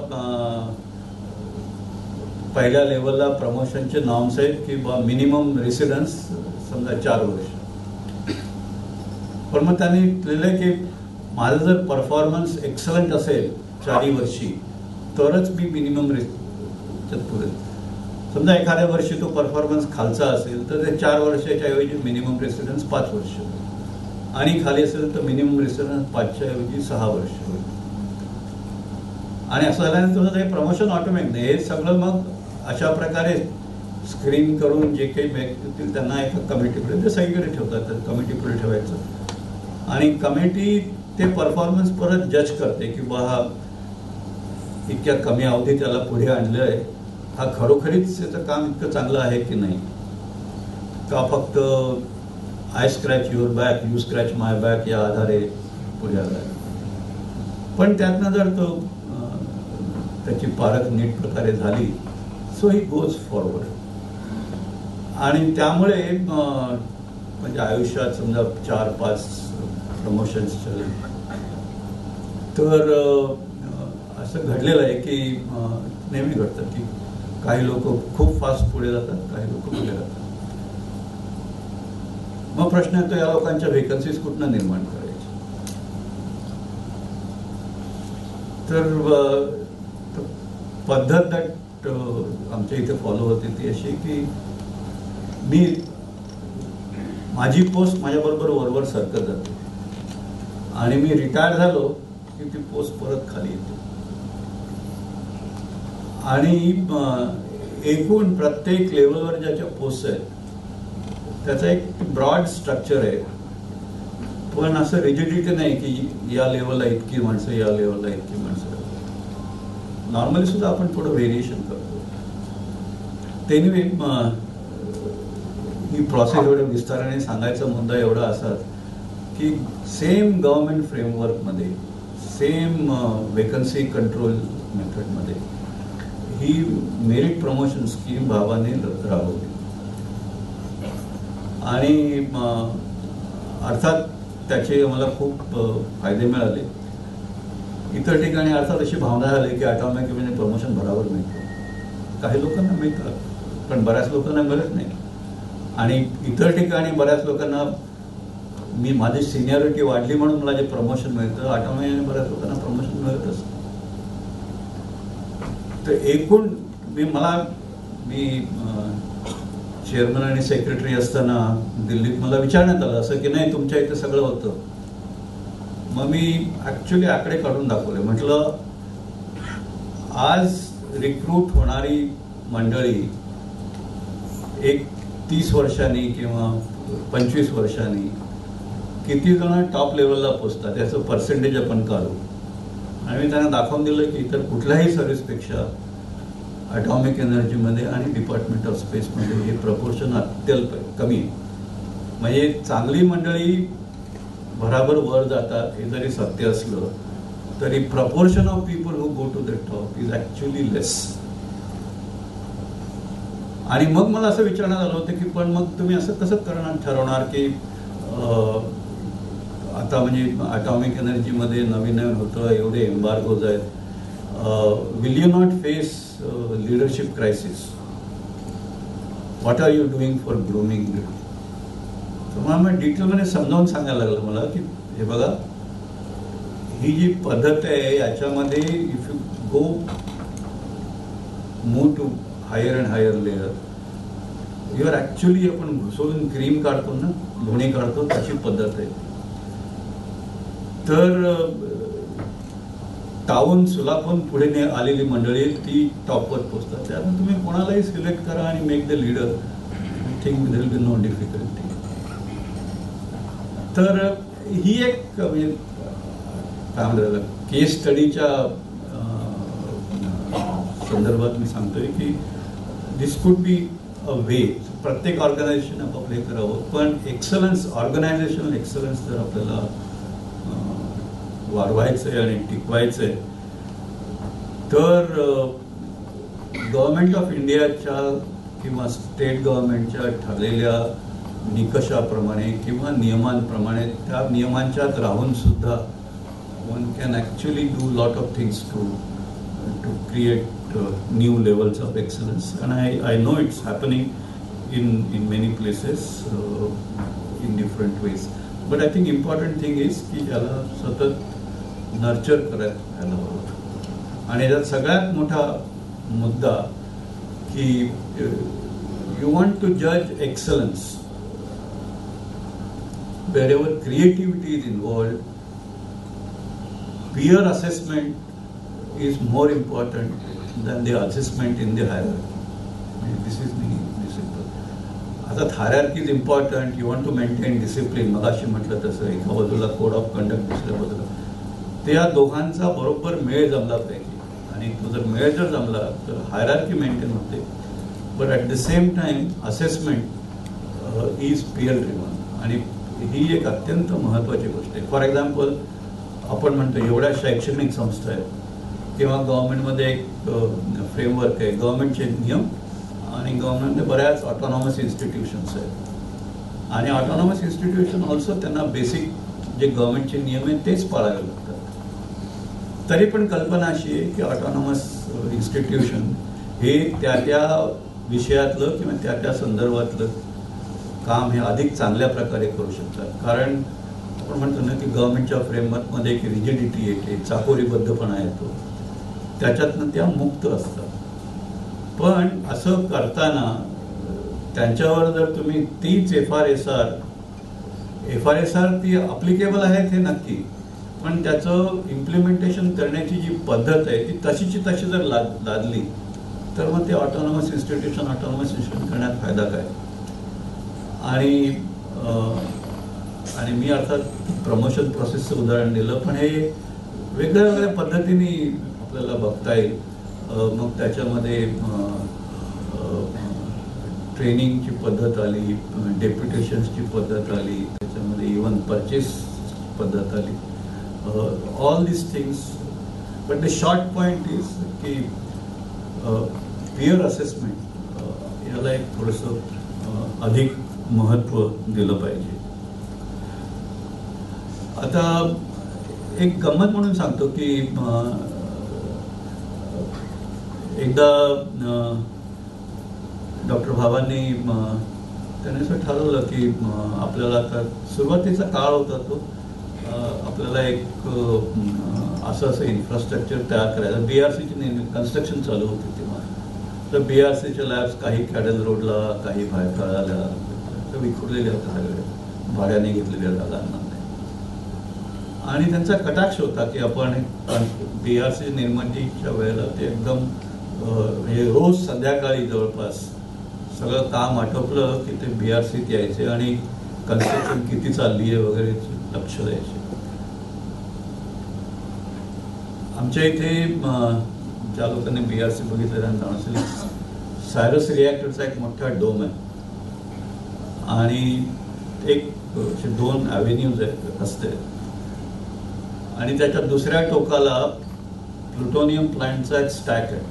पहिल्या लेवलला प्रमोशनचे नॉर्म्स आहेत की मिनिमम रेसिडन्स समजा 4 वर्ष. पण मग त्यांनी लिहिलं की माझं जर परफॉर्मन्स एक्सलंट असेल 4 वर्षी तरच मी मिनिमम पुरेल. समजा एखाद्या वर्षी तो परफॉर्मन्स खालचा असेल तर ते 4 वर्षाच्या ऐवजी मिनिमम रेसिडन्स 5 वर्ष, आणि खाली असेल तर मिनिमम रेसिडन्स 5च्या ऐवजी 6 वर्ष होईल. आणि असं झाल्यानंतर तुझं हे प्रमोशन ऑटोमॅटिक नाही, हे सगळं मग अशा प्रकारे स्क्रीन करून जे काही व्यक्ती त्यांना एका कमिटीपुढे ते सगळीकडे ठेवतात, कमिटीपुढे ठेवायचं आणि कमिटी ते परफॉर्मन्स परत जज करते की हा इतक्या कमी अवधी त्याला पुढे आणलं आहे, हा खरोखरीच त्याचं काम इतकं चांगलं आहे की नाही, का फक्त I scratch your back you scratch my back या आधारे पुढे आला. पण त्यातनं जर तो त्याची पारख नीट प्रकारे झाली सो ही गोज फॉरवर्ड. आणि त्यामुळे म्हणजे आयुष्यात समजा 4-5 प्रमोशन्स झाले तर असं घडलेलं आहे की नेहमी घडतं की काही लोक खूप फास्ट पुढे जातात, काही लोक पुढे जातात. मग प्रश्न येतो या लोकांच्या व्हेकन्सीज कुठनं निर्माण करायच्या. तर पद्धत दॅट आमच्या इथे फॉलो होते ती अशी की माझी पोस्ट माझ्याबरोबर वरवर सरकत जाते आणि मी रिटायर झालो की ती पोस्ट परत खाली येते. आणि एकूण प्रत्येक लेवलवर ज्याच्या पोस्ट आहेत त्याचा एक ब्रॉड स्ट्रक्चर आहे, पण असं रिजिडिटी नाही की या लेवलला इतकी माणसं, या लेवलला इतकी माणसं. नॉर्मली सुद्धा आपण थोडं व्हेरिएशन करतो. तेनी ही प्रोसेस एवढ्या विस्ताराने सांगायचा मुद्दा एवढा असा की सेम गव्हर्नमेंट फ्रेमवर्कमध्ये, सेम वेकन्सी कंट्रोल मेथडमध्ये ही मेरिट प्रमोशन स्कीम भावाने राबवली. आणि अर्थात त्याचे मला खूप फायदे मिळाले. इतर ठिकाणी अर्थात अशी भावना झाली की ऑटोमॅटिकली प्रमोशन बरोबर मिळतं. काही लोकांना मिळतं पण बऱ्याच लोकांना मिळत नाही. आणि इतर ठिकाणी बऱ्याच लोकांना माझी सिनियरिटी वाढली म्हणून मला जे प्रमोशन मिळतं, ऑटोमॅटिकली बऱ्याच लोकांना प्रमोशन मिळतच. तर एकूण मी चेअरमन आणि सेक्रेटरी असताना दिल्लीत मला विचारण्यात आलं असं की नाही तुमच्या इथे सगळं होतं. मग मी ऍक्च्युली आकडे काढून दाखवले. म्हटलं आज रिक्रूट होणारी मंडळी एक 30 वर्षांनी किंवा 25 वर्षांनी किती जण टॉप लेवलला पोचतात याचं पर्सेंटेज आपण काढू. आणि मी त्यांना दाखवून दिलं की इतर कुठल्याही सर्व्हिसपेक्षा ॲटॉमिक एनर्जीमध्ये आणि डिपार्टमेंट ऑफ स्पेसमध्ये हे प्रपोर्शन अत्यल्प कमी आहे. म्हणजे चांगली मंडळी भराभर वर जातात हे जरी सत्य असलं तरी proportion of people who go to the top is actually less. आणि मग मला असं विचारण्यात आलं होतं की पण मग तुम्ही असं कसं ठरवणार की आता म्हणजे ॲटॉमिक एनर्जीमध्ये नवीन होतं, एवढे एम्बार्गोज आहेत, will you not face leadership crisis, what are you doing for grooming. तर मला डिटेलमध्ये समजावून सांगायला लागलं मला की हे बघा ही जी पद्धत आहे याच्यामध्ये if you go move to higher and higher layer you are actually आपण घुसवून क्रीम काढतो ना, लोणी काढतो तशी पद्धत आहे. तर टावून सुलाखून पुढे आलेली मंडळी ती टॉपवर पोचतात. त्यामुळे तुम्ही कोणालाही सिलेक्ट करा आणि make the leader, I think there will be no difficulty. तर ही एक म्हणजे काय म्हणतात केस स्टडीच्या संदर्भात मी सांगतोय की दिस कुड बी अ वे. प्रत्येक ऑर्गनायझेशन आपापलं हे करावं, पण एक्सलन्स, ऑर्गनायझेशनल एक्सलन्स जर आपल्याला वाढवायचं आहे आणि टिकवायचं आहे तर गव्हर्नमेंट ऑफ इंडियाच्या किंवा स्टेट गव्हर्नमेंटच्या ठरलेल्या निकषाप्रमाणे किंवा नियमांप्रमाणे त्या नियमांच्यात राहून सुद्धा one can actually do lot of things to create new levels of excellence. And I know it's happening in many places in different ways. But I think important thing is की याला सतत नर्चर करायला हवं. आणि याच्यात सगळ्यात मोठा मुद्दा की यू वॉन्ट टू जज excellence wherever creativity is involved, peer assessment is more important than the assessment in the hierarchy. This is discipline. आता hierarchy is important. You want to maintain discipline. मगाशी म्हटलं तसं एका बाजूला कोड ऑफ कंडक्ट, दुसऱ्या बाजूला त्या दोघांचा बरोबर मेळ जमला पाहिजे. आणि तो जर मेळ जर जमला तर हायरार्की मेंटेन होते. But at the same time assessment is peer driven. आणि ही एक अत्यंत महत्त्वाची गोष्ट आहे. फॉर एक्झाम्पल आपण म्हणतो एवढ्या शैक्षणिक संस्था आहेत किंवा गव्हर्नमेंटमध्ये एक फ्रेमवर्क आहे, गव्हर्नमेंटचे नियम, आणि गव्हर्नमेंटमध्ये बऱ्याच ऑटोनॉमस इन्स्टिट्यूशन्स आहेत. आणि ऑटोनॉमस इन्स्टिट्यूशन ऑल्सो त्यांना बेसिक जे गव्हर्नमेंटचे नियम आहेत तेच पाळावे लागतात. तरी पण कल्पना अशी आहे की ऑटोनॉमस इन्स्टिट्यूशन हे त्या त्या विषयातलं किंवा त्या त्या संदर्भातलं काम हे अधिक चांगल्या प्रकारे करू शकतात. कारण आपण म्हणतो ना की गव्हर्नमेंटच्या फ्रेमवर्कमध्ये एक रिजिडिटी येते, चाकोरीबद्धपणा येतो, त्याच्यातनं त्या मुक्त असतात. पण असं करताना त्यांच्यावर जर तुम्ही तीच FRSR ती अप्लिकेबल आहेत हे नक्की, पण त्याचं इम्प्लिमेंटेशन करण्याची जी पद्धत आहे ती तशीची तशी जर लादली तर मग ते ऑटोनॉमस इन्स्टिट्यूशन करण्यात फायदा काय. आणि मी अर्थात प्रमोशन प्रोसेसचं उदाहरण दिलं, पण हे वेगळ्या वेगळ्या पद्धतीने आपल्याला बघता येईल. मग त्याच्यामध्ये ट्रेनिंगची पद्धत आली, डेप्युटेशन्सची पद्धत आली, त्याच्यामध्ये इवन परचेस पद्धत आली, all this things. But the short point is की पीअर असेसमेंट याला एक थोडंसं अधिक महत्त्व दिलं पाहिजे. आता एक गंमत म्हणून सांगतो की एकदा डॉक्टर भावांनी त्याने असं ठरवलं की आपल्याला आता सुरुवातीचा काळ होता तो, आपल्याला एक असं इन्फ्रास्ट्रक्चर तयार करायचं. BRCची कन्स्ट्रक्शन चालू होती तेव्हा. तर BRCच्या लॅब्स काही कॅडल रोडला, काही भायखळ्याला विखुरलेल्या होत्या, सगळ्या भाड्याने घेतलेल्या जागांना. आणि त्यांचा कटाक्ष होता की आपण BRC निर्मितीच्या वेळेला ते एकदम हे रोज संध्याकाळी जवळपास सगळं काम आटोपलं की ते BRCत यायचे आणि कन्स्ट्रक्शन किती चालली आहे वगैरे लक्ष द्यायचे. आमच्या इथे ज्या लोकांनी BRC बघितलं त्यांना जाणं असेल, सायरस रिॲक्टरचा एक मोठा डोम आहे आणि एक 2 ॲव्हेन्यूज आहेत, रस्ते, आणि त्याच्या दुसऱ्या टोकाला प्लुटोनियम प्लांटचा एक स्टॅक आहे.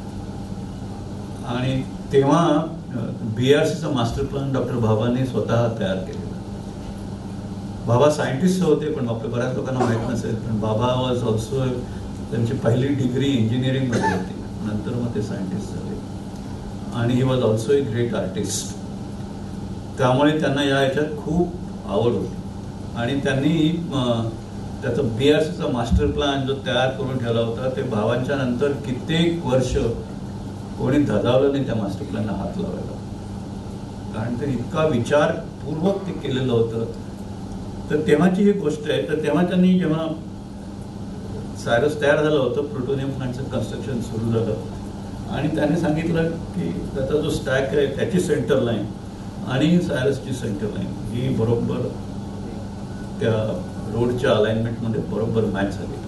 आणि तेव्हा BRCचा मास्टर प्लॅन डॉक्टर भाभांनी स्वतः तयार केलेला. बाबा सायंटिस्ट होते, पण आपल्या बऱ्याच लोकांना माहीत नसेल, पण बाबा वॉज ऑल्सो, त्यांची पहिली डिग्री इंजिनिअरिंगमध्ये होती, नंतर मग ते सायंटिस्ट झाले. आणि he was also a great artist. त्यामुळे त्यांना या ह्याच्यात खूप आवड होती. आणि त्यांनी त्याचं BRCचा मास्टर प्लॅन जो तयार करून ठेवला होता, ते भावांच्या नंतर कित्येक वर्ष कोणी धजावलं नाही त्या मास्टर प्लॅनला हात लावायला. कारण ते इतका विचारपूर्वक ते केलेलं होतं. तर तेव्हाची ही गोष्ट आहे. तर तेव्हा त्यांनी जेव्हा सायरस तयार झालं होतं, प्लुटोनियम प्लांटचं कन्स्ट्रक्शन सुरू झालं, आणि त्याने सांगितलं की त्याचा जो स्टॅक आहे त्याची सेंटर लाईन आणि सायरसची सेंटर लाईन ही बरोबर त्या रोडच्या अलाइनमेंटमध्ये बरोबर मॅच झाली.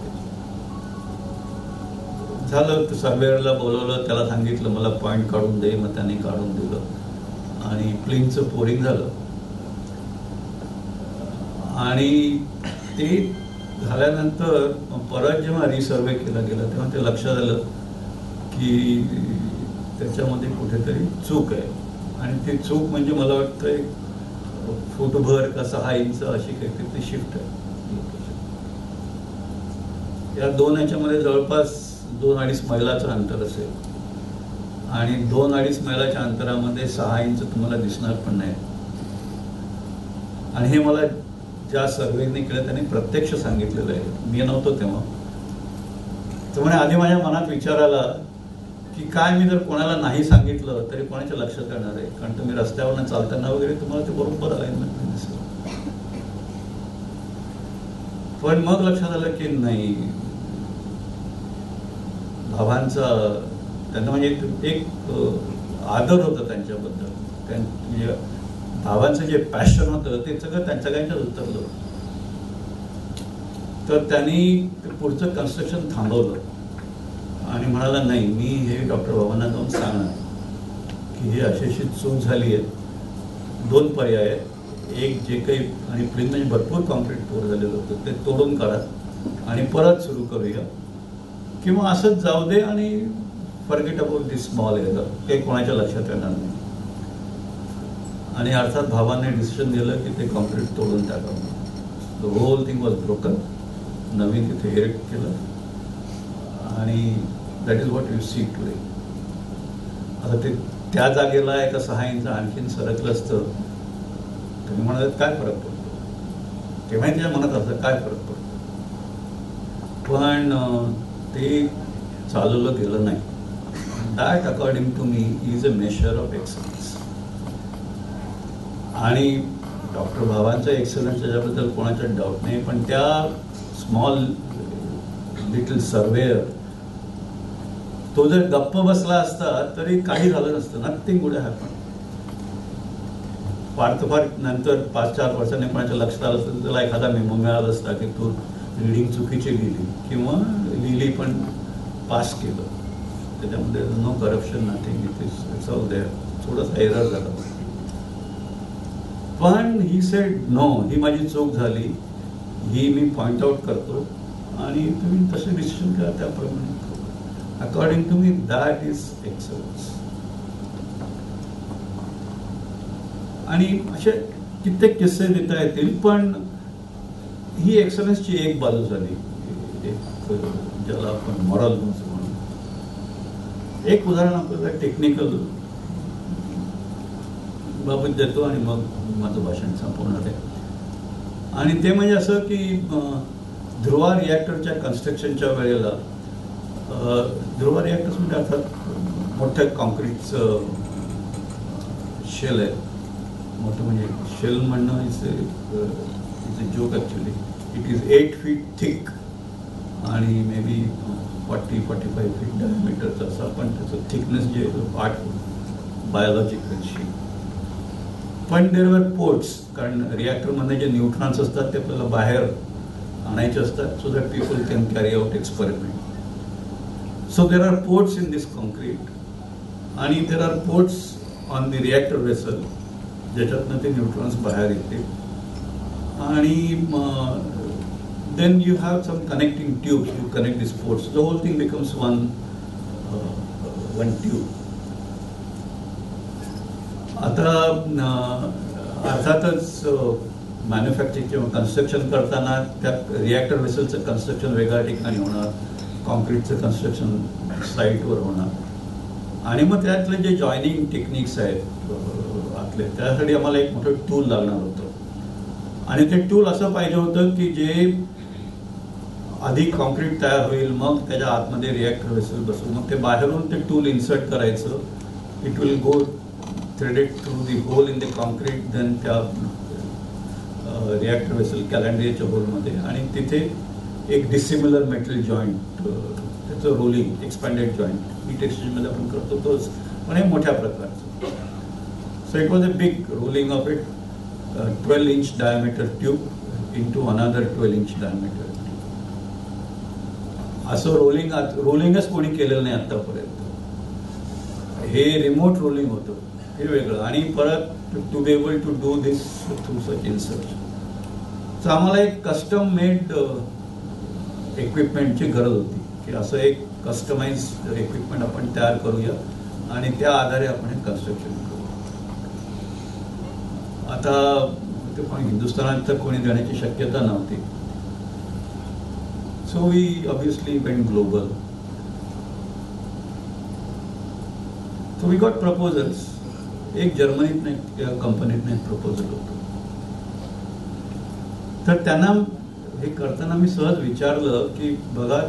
झालं, तर सर्वेअरला बोलवलं, त्याला सांगितलं मला पॉईंट काढून दे. मग त्याने काढून दिलं आणि प्लेनचं पोरिंग झालं. आणि ते झाल्यानंतर परत जेव्हा रिसर्वे केला गेला तेव्हा ते लक्षात आलं की त्याच्यामध्ये कुठेतरी चूक आहे. आणि ती चूक म्हणजे मला वाटतं एक फूटभर का 6 इंच अशी काहीतरी ती शिफ्ट आहे. या 2 ह्याच्यामध्ये जवळपास 2-2.5 मैलाचं अंतर असेल, आणि 2-2.5 मैलाच्या अंतरामध्ये 6 इंच तुम्हाला दिसणार पण नाही. आणि हे मला ज्या सर्वेने केलं त्यांनी प्रत्यक्ष सांगितलेलं आहे, मी नव्हतो तेव्हा. त्यामुळे आधी माझ्या मनात विचार आला की काय मी जर कोणाला नाही सांगितलं तरी कोणाच्या लक्षात येणार आहे, कारण तुम्ही रस्त्यावरनं चालताना वगैरे तुम्हाला ते बरोबर अलाइनमेंट दिसेल. पण मग लक्षात आलं की नाही, भावांचा त्यांना म्हणजे एक आदर होता त्यांच्याबद्दल, म्हणजे भावांचं जे पॅशन होतं ते सगळं त्यांच्याकडे उतरलं. तर त्यांनी ते पुढचं कन्स्ट्रक्शन थांबवलं आणि म्हणाला नाही, मी हे डॉक्टर बाबांना जाऊन सांगणार की ही अशी चूक झाली आहे. 2 पर्याय आहेत, एक जे काही, आणि प्लेनमध्ये भरपूर कॉन्क्रीट पोर झालेलं होतं ते तोडून काढा आणि परत सुरू करूया, किंवा असंच जाऊ दे आणि forget about this small error, ते कोणाच्या लक्षात येणार नाही. आणि अर्थात भावांनी डिसिजन दिलं की ते कॉन्क्रीट तोडून टाकावं. The whole thing was broken. नवीन तिथे इरेक्ट केलं आणि that is what you see today. आता ते त्या जागेला एका 6 इंच आणखीन सरकलं असतं, तुम्ही म्हणाल काय फरक पडतो, तेव्हाही त्याच्या मनात असं काय फरक पडतो, पण ते चालवलं गेलं नाही. That according to me is a measure of excellence. आणि डॉक्टर भावांचा एक्सलन्स त्याच्याबद्दल कोणाचा डाऊट नाही, पण त्या स्मॉल लिटल सर्वेअर तो जर गप्प बसला असता तरी काही झालं नसतं. Nothing would happen. फार तर फार नंतर 5-4 वर्षांनी कोणाच्या लक्षात आलं असतं, त्याला एखादा मेमो मिळाला असता की तू रीडिंग चुकीची लिहिली, किंवा लिहिली पण पास केलं, त्याच्यामध्ये no corruption, nothing, it's all there. थोडंसं एरर झालं, पण ही सेड नो, ही माझी चूक झाली, ही मी पॉइंट आउट करतो आणि तुम्ही तसे डिसिजन करा त्याप्रमाणे. According to me that is excellence. आणि असे कित्येक किस्से देता येतील, पण ही एक्सलन्सची एक बाजू झाली, एक ज्याला आपण मॉरल म्हणून. एक उदाहरण आपल्याला टेक्निकल बाबत देतो आणि मग माझं भाषण संपवणार आहे. आणि ते म्हणजे असं की ध्रुवा रिॲक्टरच्या कन्स्ट्रक्शनच्या वेळेला, ध्रुवा रिॲक्टर्स म्हणजे अर्थात मोठं कॉन्क्रीटचं शेल आहे. मोठं म्हणजे शेल म्हणणं is a joke actually. It is 8 feet thick आणि मे बी 40-45 feet डायमीटरचं असं, पण त्याचं थिकनेस जे 8 बायोलॉजिकल शीट. पण देर वर पोर्ट्स, कारण रिॲक्टरमध्ये जे न्यूट्रॉन्स असतात ते आपल्याला बाहेर आणायचे असतात, so that people can carry out experiment. So there are ports in this concrete आणि there are ports on the reactor vessel, ज्याच्यातनं ते न्यूट्रॉन्स बाहेर येते. आणि then you have some connecting tubes, you connect this ports, the whole thing becomes one tube. आता अर्थातच manufacturing किंवा construction करताना त्या रिॲक्टर वेसलचं कन्स्ट्रक्शन वेगळ्या ठिकाणी होणार, कॉन्क्रीटचं कन्स्ट्रक्शन साईटवर होणार, आणि मग त्यातले जे जॉईनिंग टेक्निक्स आहेत आतले, त्यासाठी आम्हाला एक मोठं टूल लागणार होतं. आणि ते टूल असं पाहिजे होतं की जे आधी कॉन्क्रीट तयार होईल, मग त्याच्या आतमध्ये रिॲक्टर वेसल बसून मग ते बाहेरून ते टूल इन्सर्ट करायचं. इट विल गो threaded through the hole in the concrete, then त्या रिॲक्टर वेसल कॅलेंड्रियाच्या होलमध्ये, आणि तिथे एक डिसिमिलर मेटल जॉईंट, त्याचं रोलिंग एक्सपॅन्डेड जॉईंट हीट एक्सचेंजमध्ये आपण करतो तोच, पण हे मोठ्या प्रकारचं. So it was a big rolling of it, 12 inch diameter tube into another 12 inch diameter. असं रोलिंगच कोणी केलेलं नाही आतापर्यंत. हे रिमोट रोलिंग होतं, हे वेगळं. आणि परत to be able to do this through such insert. तर आम्हाला एक कस्टम मेड इक्विपमेंटची गरज होती की असं एक कस्टमाइज इक्विपमेंट आपण तयार करूया आणि त्या आधारे आपण हे कन्स्ट्रक्शन करू. आता ते पण हिंदुस्थानात तर कोणी देण्याची शक्यता नव्हती. So we obviously went global. So we got proposals. एक जर्मनीतनं कंपनीतनं एक प्रपोजल होतं. तर त्यांना हे करताना मी सहज विचारलं की बघा,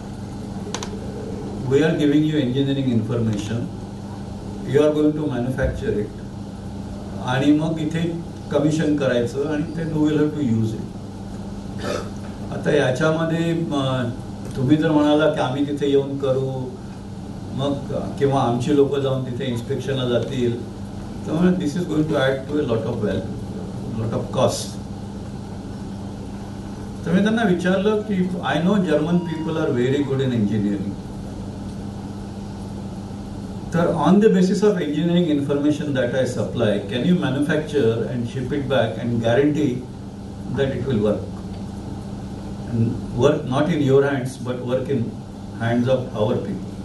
we are giving you engineering information, you are going to manufacture it, आणि मग इथे कमिशन करायचं आणि ते you will have to use it. आता याच्यामध्ये तुम्ही जर म्हणाला की आम्ही तिथे येऊन करू, मग किंवा आमची लोक जाऊन तिथे इन्स्पेक्शनला जातील, त्यामुळे this is going to add to a lot of value, lot of cost. तर मी त्यांना विचारलं की I know German people are very good in engineering, तर on the basis of engineering information that I supply, can you manufacture and ship it back and guarantee that it will work? And work not in your hands, but work in hands of our people.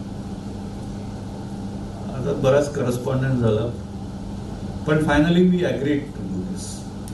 आता बराच correspondence झाला, पण finally we agreed to do this.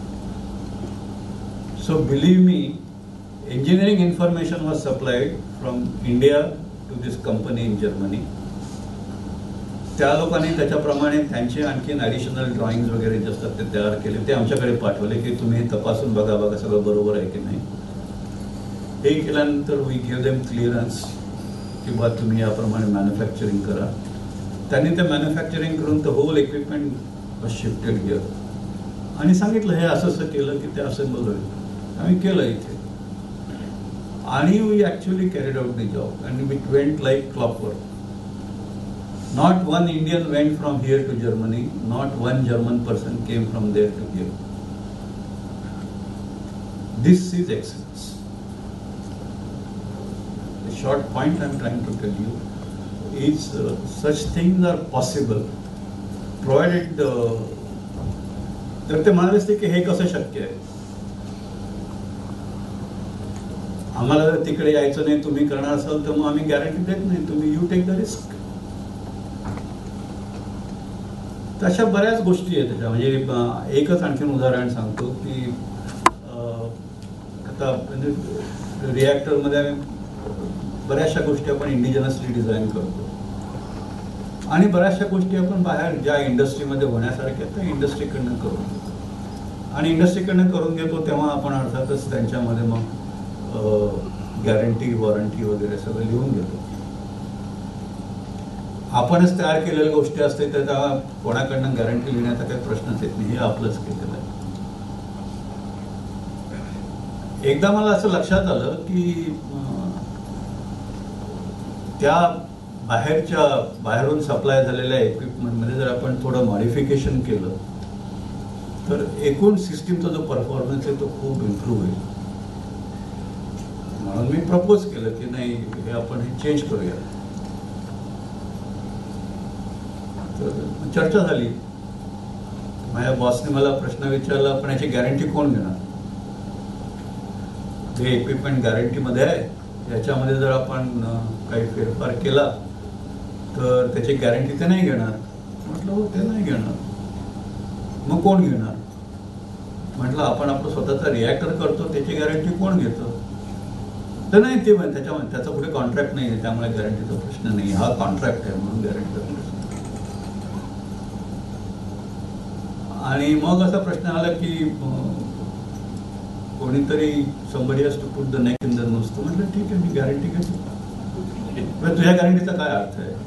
So believe me, engineering information was supplied from India to this company in Germany. त्या लोकांनी त्याच्याप्रमाणे त्यांचे आणखीन additional drawings वगैरे जे असतात ते तयार केले, ते आमच्याकडे पाठवले की तुम्ही तपासून बघा सगळं बरोबर आहे की नाही. हे केल्यानंतर वी गिव्ह देम क्लिअरन्स की बा तुम्ही याप्रमाणे मॅन्युफॅक्चरिंग करा. त्यांनी ते मॅन्युफॅक्चरिंग करून the whole equipment was shifted here आणि सांगितलं हे असं असं केलं की ते असेंबल होईल. आम्ही केलं इथे आणि we actually carried out the job and it went like clockwork. Not one Indian went from here to Germany, not one German person came from there to here. This is excellence. The short point I am trying to tell you is such things are possible provided तर ते म्हणाले असते की हे कसं शक्य आहे, आम्हाला जर तिकडे यायचं नाही तुम्ही करणार असाल तर मग आम्ही गॅरंटी देत नाही, तुम्ही यू टेक द रिस्क. तशा बऱ्याच गोष्टी आहेत त्याच्या. म्हणजे एकच आणखीन उदाहरण सांगतो की आता म्हणजे रिॲक्टरमध्ये बऱ्याचशा गोष्टी आपण इंडिजिनसली डिझाईन करतो आणि बऱ्याचशा गोष्टी आपण बाहेर ज्या इंडस्ट्रीमध्ये होण्यासारख्या त्या इंडस्ट्रीकडनं करून घेतो आणि इंडस्ट्रीकडनं करून घेतो तेव्हा आपण अर्थातच त्यांच्यामध्ये मग गॅरंटी वॉरंटी वगैरे सगळं लिहून घेतो. आपणच तयार केलेल्या गोष्टी असते तर त्या कोणाकडनं गॅरंटी लिहिण्याचा काही प्रश्नच येत नाही, हे आपलंच केलेलं आहे. एकदा मला असं लक्षात आलं की त्या बाहेरून सप्लाय झालेल्या इक्विपमेंटमध्ये जर आपण थोडं मॉडिफिकेशन केलं तर एकूण सिस्टीमचा जो परफॉर्मन्स आहे तो खूप इम्प्रूव्ह होईल. म्हणून मी प्रपोज केलं की नाही हे आपण हे चेंज करूया. चर्चा झाली. माझ्या बॉसने मला प्रश्न विचारला, पण याची गॅरंटी कोण घेणार? हे इक्विपमेंट गॅरंटीमध्ये आहे, याच्यामध्ये जर आपण काही फेरफार केला तर त्याची गॅरंटी ते नाही घेणार. म्हटलं हो ते नाही घेणार. मग कोण घेणार? म्हटलं आपण आपलं स्वतःचा रिॲक्टर करतो त्याची गॅरंटी कोण घेतं? तर नाही ते त्याचा पुढे कॉन्ट्रॅक्ट नाही आहे त्यामुळे गॅरंटीचा प्रश्न नाही, हा कॉन्ट्रॅक्ट आहे म्हणून गॅरंटीचा प्रश्न. आणि मग असा प्रश्न आला की कोणीतरी somebody has to put the neck in the noose. म्हटलं ठीक आहे मी गॅरंटी घेतो. तुझ्या गॅरंटीचा काय अर्थ आहे?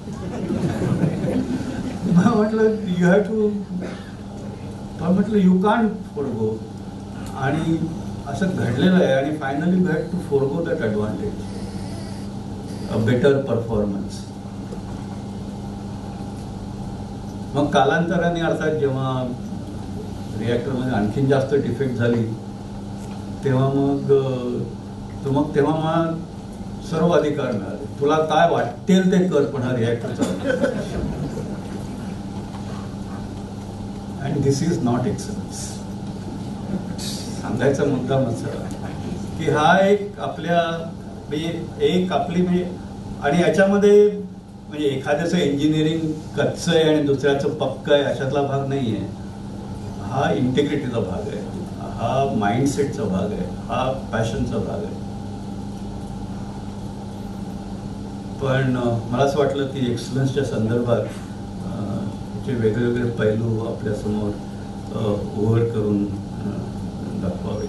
म्हटलं यू हॅव टू, म्हटलं यू कांट फोरगो. आणि असं घडलेलं आहे आणि finally we had to forgo that advantage, a better performance. मग कालांतराने अर्थात जेव्हा रिॲक्टरमध्ये आणखीन जास्त डिफेक्ट झाली तेव्हा तेव्हा मला सर्व अधिकार मिळाले. तुला काय वाटेल ते कर पण हा रिॲक्टर चालू. And this is not excellence. सांगायचा मुद्दा असा की हा एक आपल्या म्हणजे आणि याच्यामध्ये म्हणजे एखाद्याचं इंजिनिअरिंग कच्चं आहे आणि दुसऱ्याचं पक्क आहे अशातला भाग नाही आहे. हा इंटिग्रिटीचा भाग आहे, हा माइंडसेटचा भाग आहे, हा पॅशनचा भाग आहे. पण मला असं वाटलं की एक्सलन्सच्या संदर्भात त्याचे वेगवेगळे पैलू आपल्यासमोर उघड करून दाखवावे.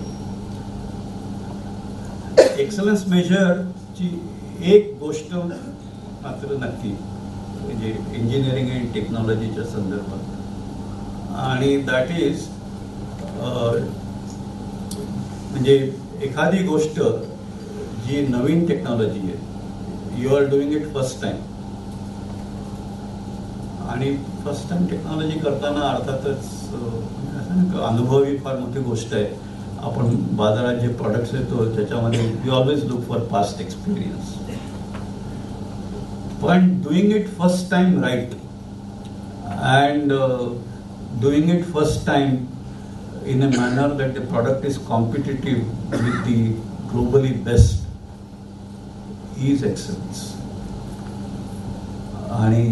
एक्सलन्स मेजरची एक गोष्ट मात्र नक्की म्हणजे इंजिनिअरिंग अँड टेक्नॉलॉजीच्या संदर्भात, आणि दॅट इज म्हणजे एखादी गोष्ट जी नवीन टेक्नॉलॉजी आहे, you are doing it first time आणि फर्स्ट टाइम टेक्नॉलॉजी करताना अर्थातच अनुभव ही फार मोठी गोष्ट आहे. आपण बाजारात जे प्रॉडक्ट्स येतो त्याच्यामध्ये we always look for past experience, पण doing it first time right and doing it first time in a manner that the product is competitive with the globally best is excellence. आणि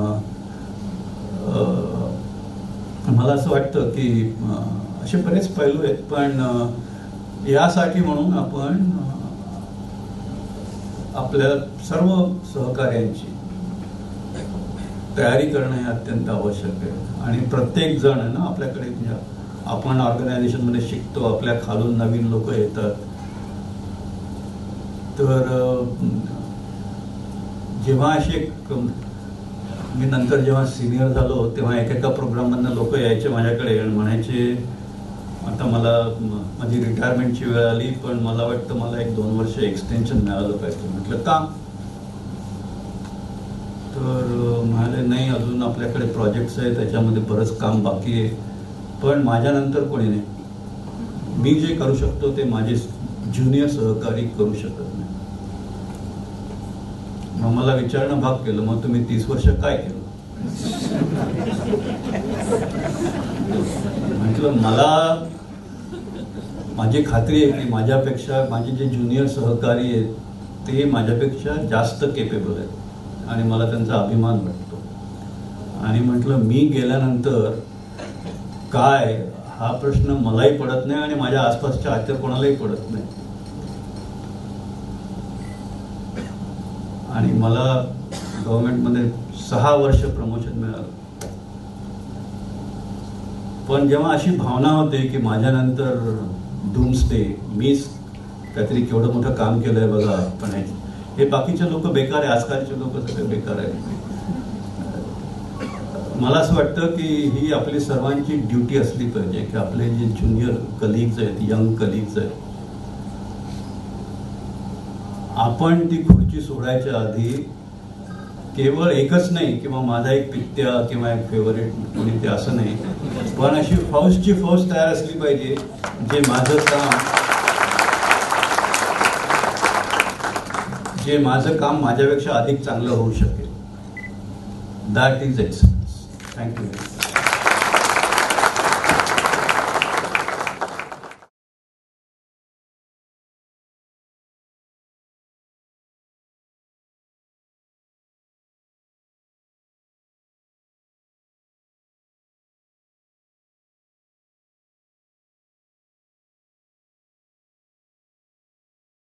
मला असं वाटतं की असे बरेच पैलू आहेत, पण यासाठी म्हणून आपण आपल्या सर्व सहकार्यांची तयारी करणं हे अत्यंत आवश्यक आहे. आणि प्रत्येक जण आहे ना, आपल्याकडे आपण ऑर्गनायझेशनमध्ये शिकतो, आपल्या खालून नवीन लोक येतात, तर जेव्हा असे मी नंतर जेव्हा सिनियर झालो तेव्हा एकेका प्रोग्राममधनं लोक यायचे माझ्याकडे आणि म्हणायचे आता मला माझी रिटायरमेंटची वेळ आली, पण मला वाटतं मला 1-2 वर्ष एक्सटेन्शन मिळालं पाहिजे. म्हटलं का? तर म्हणाले नाही, अजून आपल्याकडे प्रोजेक्ट्स आहेत, त्याच्यामध्ये बरंच काम बाकी आहे, पण माझ्यानंतर कोणी नाही, मी जे करू शकतो ते माझे ज्युनियर सहकारी करू शकत नाही. मग मला विचारणं भाग केलं, मग तुम्ही 30 वर्ष काय केलं? म्हटलं मला माझी खात्री आहे की माझ्यापेक्षा माझे जे ज्युनियर सहकारी आहेत ते माझ्यापेक्षा जास्त केपेबल आहेत आणि मला त्यांचा अभिमान वाटतो. आणि म्हटलं मी गेल्यानंतर काय हा प्रश्न मलाही पडत नाही आणि माझ्या आसपासच्या इतर कोणालाही पडत नाही. आणि मला गव्हर्नमेंटमध्ये 6 वर्ष प्रमोशन मिळालं, पण जेव्हा अशी भावना होते की माझ्यानंतर डूम्सडे, मीच काहीतरी केवढं मोठं काम केलंय बघा, पण हे बाकीचे लोक बेकार आहे, आजकालचे लोक सगळे बेकार आहेत. मला असं वाटतं की ही आपली सर्वांची ड्युटी असली पाहिजे की आपले जे ज्युनियर कलिग्स आहेत, यंग कलिग्स आहेत, आपण ती खुर्ची सोडायच्या आधी केवळ एकच नाही किंवा माझा एक पित्या किंवा एक फेवरेट कोणी ते असं नाही, पण अशी फौजची फौज तयार असली पाहिजे जे माझं काम माझ्यापेक्षा अधिक चांगलं होऊ शकेल. That is excellence. Thank you.